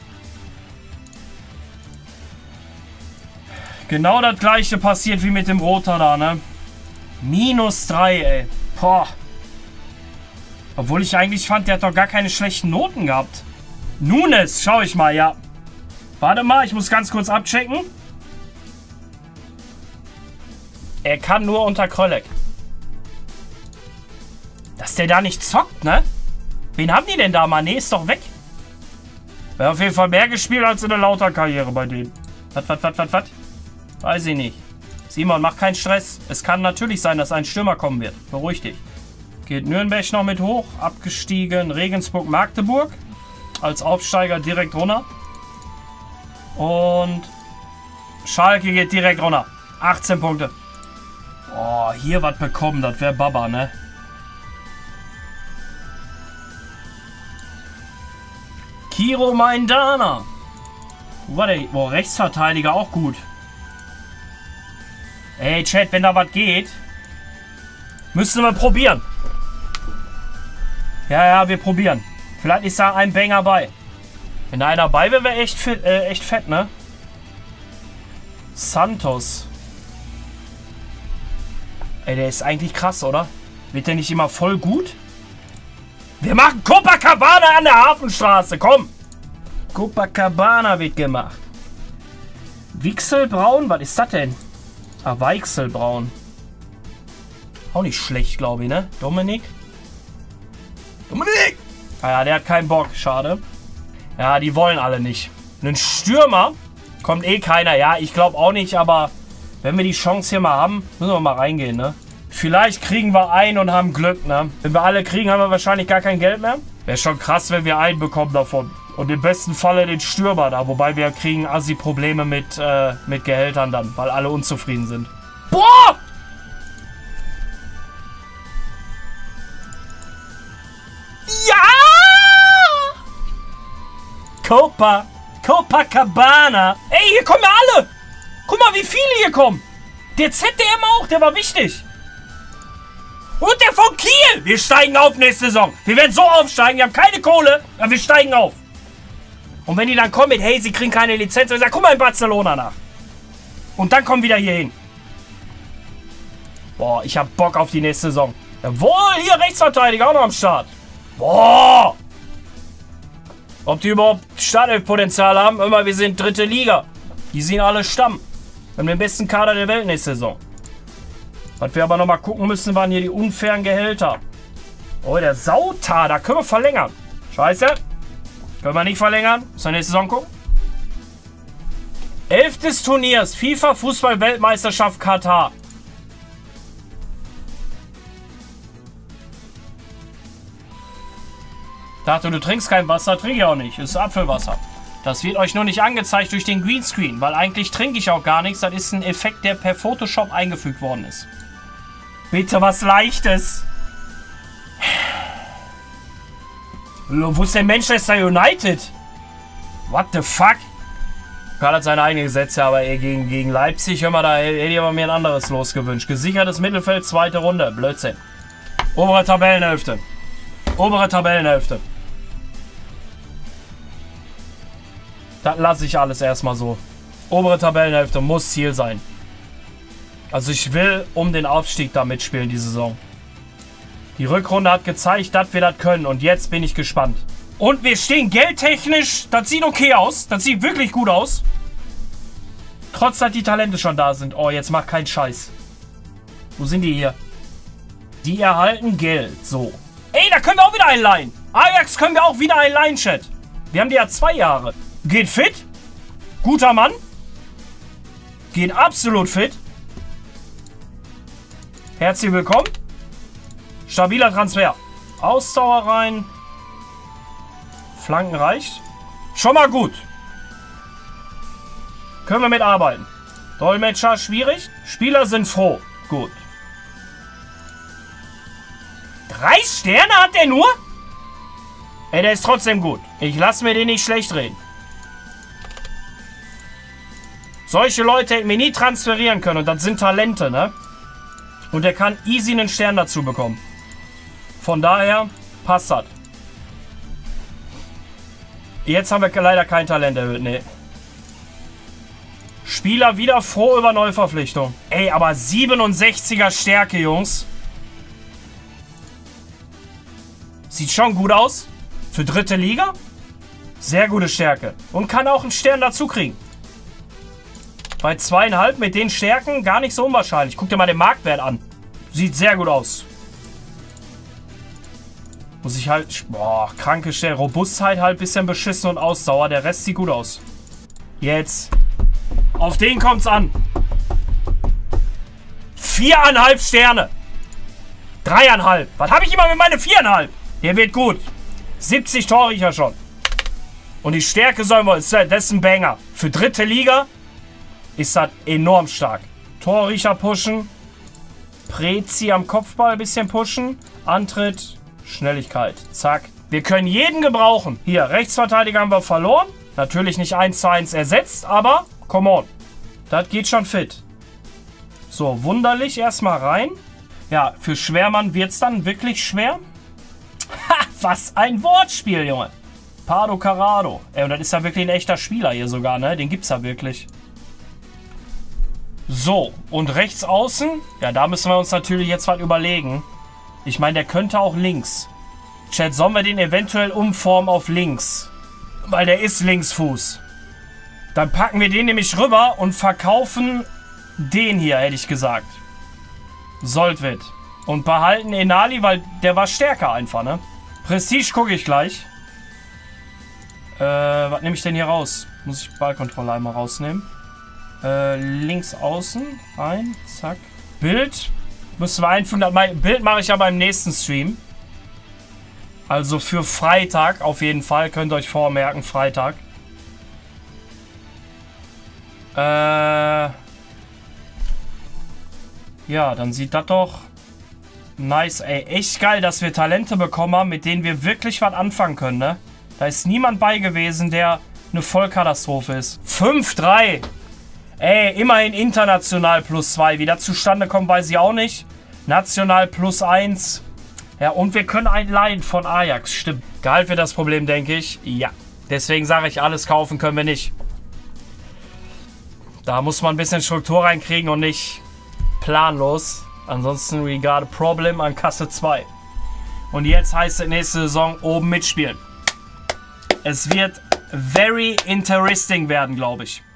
[SPEAKER 5] Genau das gleiche passiert wie mit dem Roter da, ne? -3, ey. Boah. Obwohl ich eigentlich fand, der hat doch gar keine schlechten Noten gehabt. Nunes, schau ich mal, ja. Warte mal, ich muss ganz kurz abchecken. Er kann nur unter Krölleck. Dass der da nicht zockt, ne? Wen haben die denn da? Mané ist doch weg. Wäre auf jeden Fall mehr gespielt als in der Lauter-Karriere bei denen. Was? Weiß ich nicht. Simon, mach keinen Stress. Es kann natürlich sein, dass ein Stürmer kommen wird. Beruhig dich. Geht Nürnberg noch mit hoch. Abgestiegen Regensburg-Magdeburg. Als Aufsteiger direkt runter. Und Schalke geht direkt runter. 18 Punkte. Oh, hier was bekommen. Das wäre Baba, ne? Kiro Maindana. Warte, oh, Rechtsverteidiger auch gut. Ey, Chat, wenn da was geht, müssen wir probieren. Ja, wir probieren. Vielleicht ist da ein Banger bei. Wenn da einer bei wäre, wäre echt fett, ne? Santos. Ey, der ist eigentlich krass, oder? Wird der nicht immer voll gut? Wir machen Copacabana an der Hafenstraße, komm! Copacabana wird gemacht. Wichselbraun, was ist das denn? Ah, Weichselbraun. Auch nicht schlecht, glaube ich, ne? Dominik? Ah ja, der hat keinen Bock, schade. Ja, die wollen alle nicht. Einen Stürmer kommt eh keiner. Ja, ich glaube auch nicht, aber wenn wir die Chance hier mal haben, müssen wir mal reingehen, ne? Vielleicht kriegen wir einen und haben Glück, ne? Wenn wir alle kriegen, haben wir wahrscheinlich gar kein Geld mehr. Wäre schon krass, wenn wir einen bekommen davon. Und im besten Falle den Stürmer da. Wobei wir kriegen Assi-Probleme mit Gehältern dann, weil alle unzufrieden sind. Boah! Ja! Copacabana. Ey, hier kommen alle. Guck mal, wie viele hier kommen. Der ZDM auch, der war wichtig. Und der von Kiel. Wir steigen auf nächste Saison. Wir werden so aufsteigen. Wir haben keine Kohle, aber wir steigen auf. Und wenn die dann kommen mit, hey, sie kriegen keine Lizenz, dann sag, guck mal in Barcelona nach. Und dann kommen wieder hier hin. Boah, ich hab Bock auf die nächste Saison. Jawohl, hier Rechtsverteidiger auch noch am Start. Boah. Ob die überhaupt Startelf-Potenzial haben? Immer, wir sind 3. Liga. Die sind alle Stamm. Wir haben den besten Kader der Welt nächste Saison. Was wir aber nochmal gucken müssen, waren hier die unfairen Gehälter. Oh, der Sautar, da können wir verlängern. Scheiße. Können wir nicht verlängern. Müssen wir nächste Saison gucken. 11. Turniers. FIFA Fußball-Weltmeisterschaft Katar. Dachte, du trinkst kein Wasser, trinke ich auch nicht. Das ist Apfelwasser. Das wird euch nur nicht angezeigt durch den Greenscreen, weil eigentlich trinke ich auch gar nichts. Das ist ein Effekt, der per Photoshop eingefügt worden ist. Bitte was Leichtes. Wo ist denn Manchester United? What the fuck? Karl hat seine eigenen Gesetze, aber gegen Leipzig, hör mal, da hätte ich aber mir ein anderes losgewünscht. Gesichertes Mittelfeld, 2. Runde. Blödsinn. Obere Tabellenhälfte. Obere Tabellenhälfte. Das lasse ich alles erstmal so. Obere Tabellenhälfte muss Ziel sein. Also ich will um den Aufstieg da mitspielen, die Saison. Die Rückrunde hat gezeigt, dass wir das können. Und jetzt bin ich gespannt. Und wir stehen geldtechnisch. Das sieht okay aus. Das sieht wirklich gut aus. Trotz, dass die Talente schon da sind. Oh, jetzt mach keinen Scheiß. Wo sind die hier? Die erhalten Geld. So. Ey, da können wir auch wieder einleihen. Ajax können wir auch wieder einleihen, Chat. Wir haben die ja 2 Jahre. Geht fit. Guter Mann. Geht absolut fit. Herzlich willkommen. Stabiler Transfer. Ausdauer rein. Flanken reicht. Schon mal gut. Können wir mitarbeiten. Dolmetscher schwierig. Spieler sind froh. Gut. 3 Sterne hat der nur? Ey, der ist trotzdem gut. Ich lasse mir den nicht schlecht reden. Solche Leute hätten wir nie transferieren können. Und das sind Talente, ne? Und der kann easy einen Stern dazu bekommen. Von daher passt das. Jetzt haben wir leider kein Talent erhöht, ne. Spieler wieder froh über Neuverpflichtung. Ey, aber 67er Stärke, Jungs. Sieht schon gut aus. Für 3. Liga. Sehr gute Stärke. Und kann auch einen Stern dazu kriegen. Bei 2,5 mit den Stärken gar nicht so unwahrscheinlich. Guck dir mal den Marktwert an. Sieht sehr gut aus. Muss ich halt... Boah, kranke Stärke. Robustheit halt ein bisschen beschissen und Ausdauer. Der Rest sieht gut aus. Jetzt. Auf den kommt's an. 4,5 Sterne. 3,5. Was habe ich immer mit meinen 4,5? Der wird gut. 70 Tore ich ja schon. Und die Stärke sollen wir... Das ist ein Banger. Für 3. Liga ist das enorm stark. Torriecher pushen. Prezi am Kopfball ein bisschen pushen. Antritt. Schnelligkeit. Zack. Wir können jeden gebrauchen. Hier, Rechtsverteidiger haben wir verloren. Natürlich nicht 1:1 ersetzt, aber come on. Das geht schon fit. So, wunderlich erstmal rein. Ja, für Schwermann wird es dann wirklich schwer. Ha, was ein Wortspiel, Junge. Pardo Carrado. Ey, und das ist ja wirklich ein echter Spieler hier sogar, ne? Den gibt's ja wirklich. So, und rechts außen. Ja, da müssen wir uns natürlich jetzt was überlegen. Ich meine, der könnte auch links. Chat, sollen wir den eventuell umformen auf links? Weil der ist Linksfuß. Dann packen wir den nämlich rüber und verkaufen den hier, hätte ich gesagt. Soltwit. Und behalten Enali, weil der war stärker einfach, ne? Prestige gucke ich gleich. Was nehme ich denn hier raus? Muss ich Ballkontrolle einmal rausnehmen. Links außen. Rein. Zack. Bild. Müssen wir einfügen. Bild mache ich aber im nächsten Stream. Also für Freitag auf jeden Fall. Könnt ihr euch vormerken, Freitag. Ja, dann sieht das doch nice, ey. Echt geil, dass wir Talente bekommen haben, mit denen wir wirklich was anfangen können, ne? Da ist niemand bei gewesen, der eine Vollkatastrophe ist. 5-3. Ey, immerhin international +2. Wie das zustande kommt, weiß ich auch nicht. National +1. Ja, und wir können einen leihen von Ajax. Stimmt. Gehalt wird das Problem, denke ich. Ja. Deswegen sage ich, alles kaufen können wir nicht. Da muss man ein bisschen Struktur reinkriegen und nicht planlos. Ansonsten we got a problem an Kasse 2. Und jetzt heißt es nächste Saison oben mitspielen. Es wird very interesting werden, glaube ich.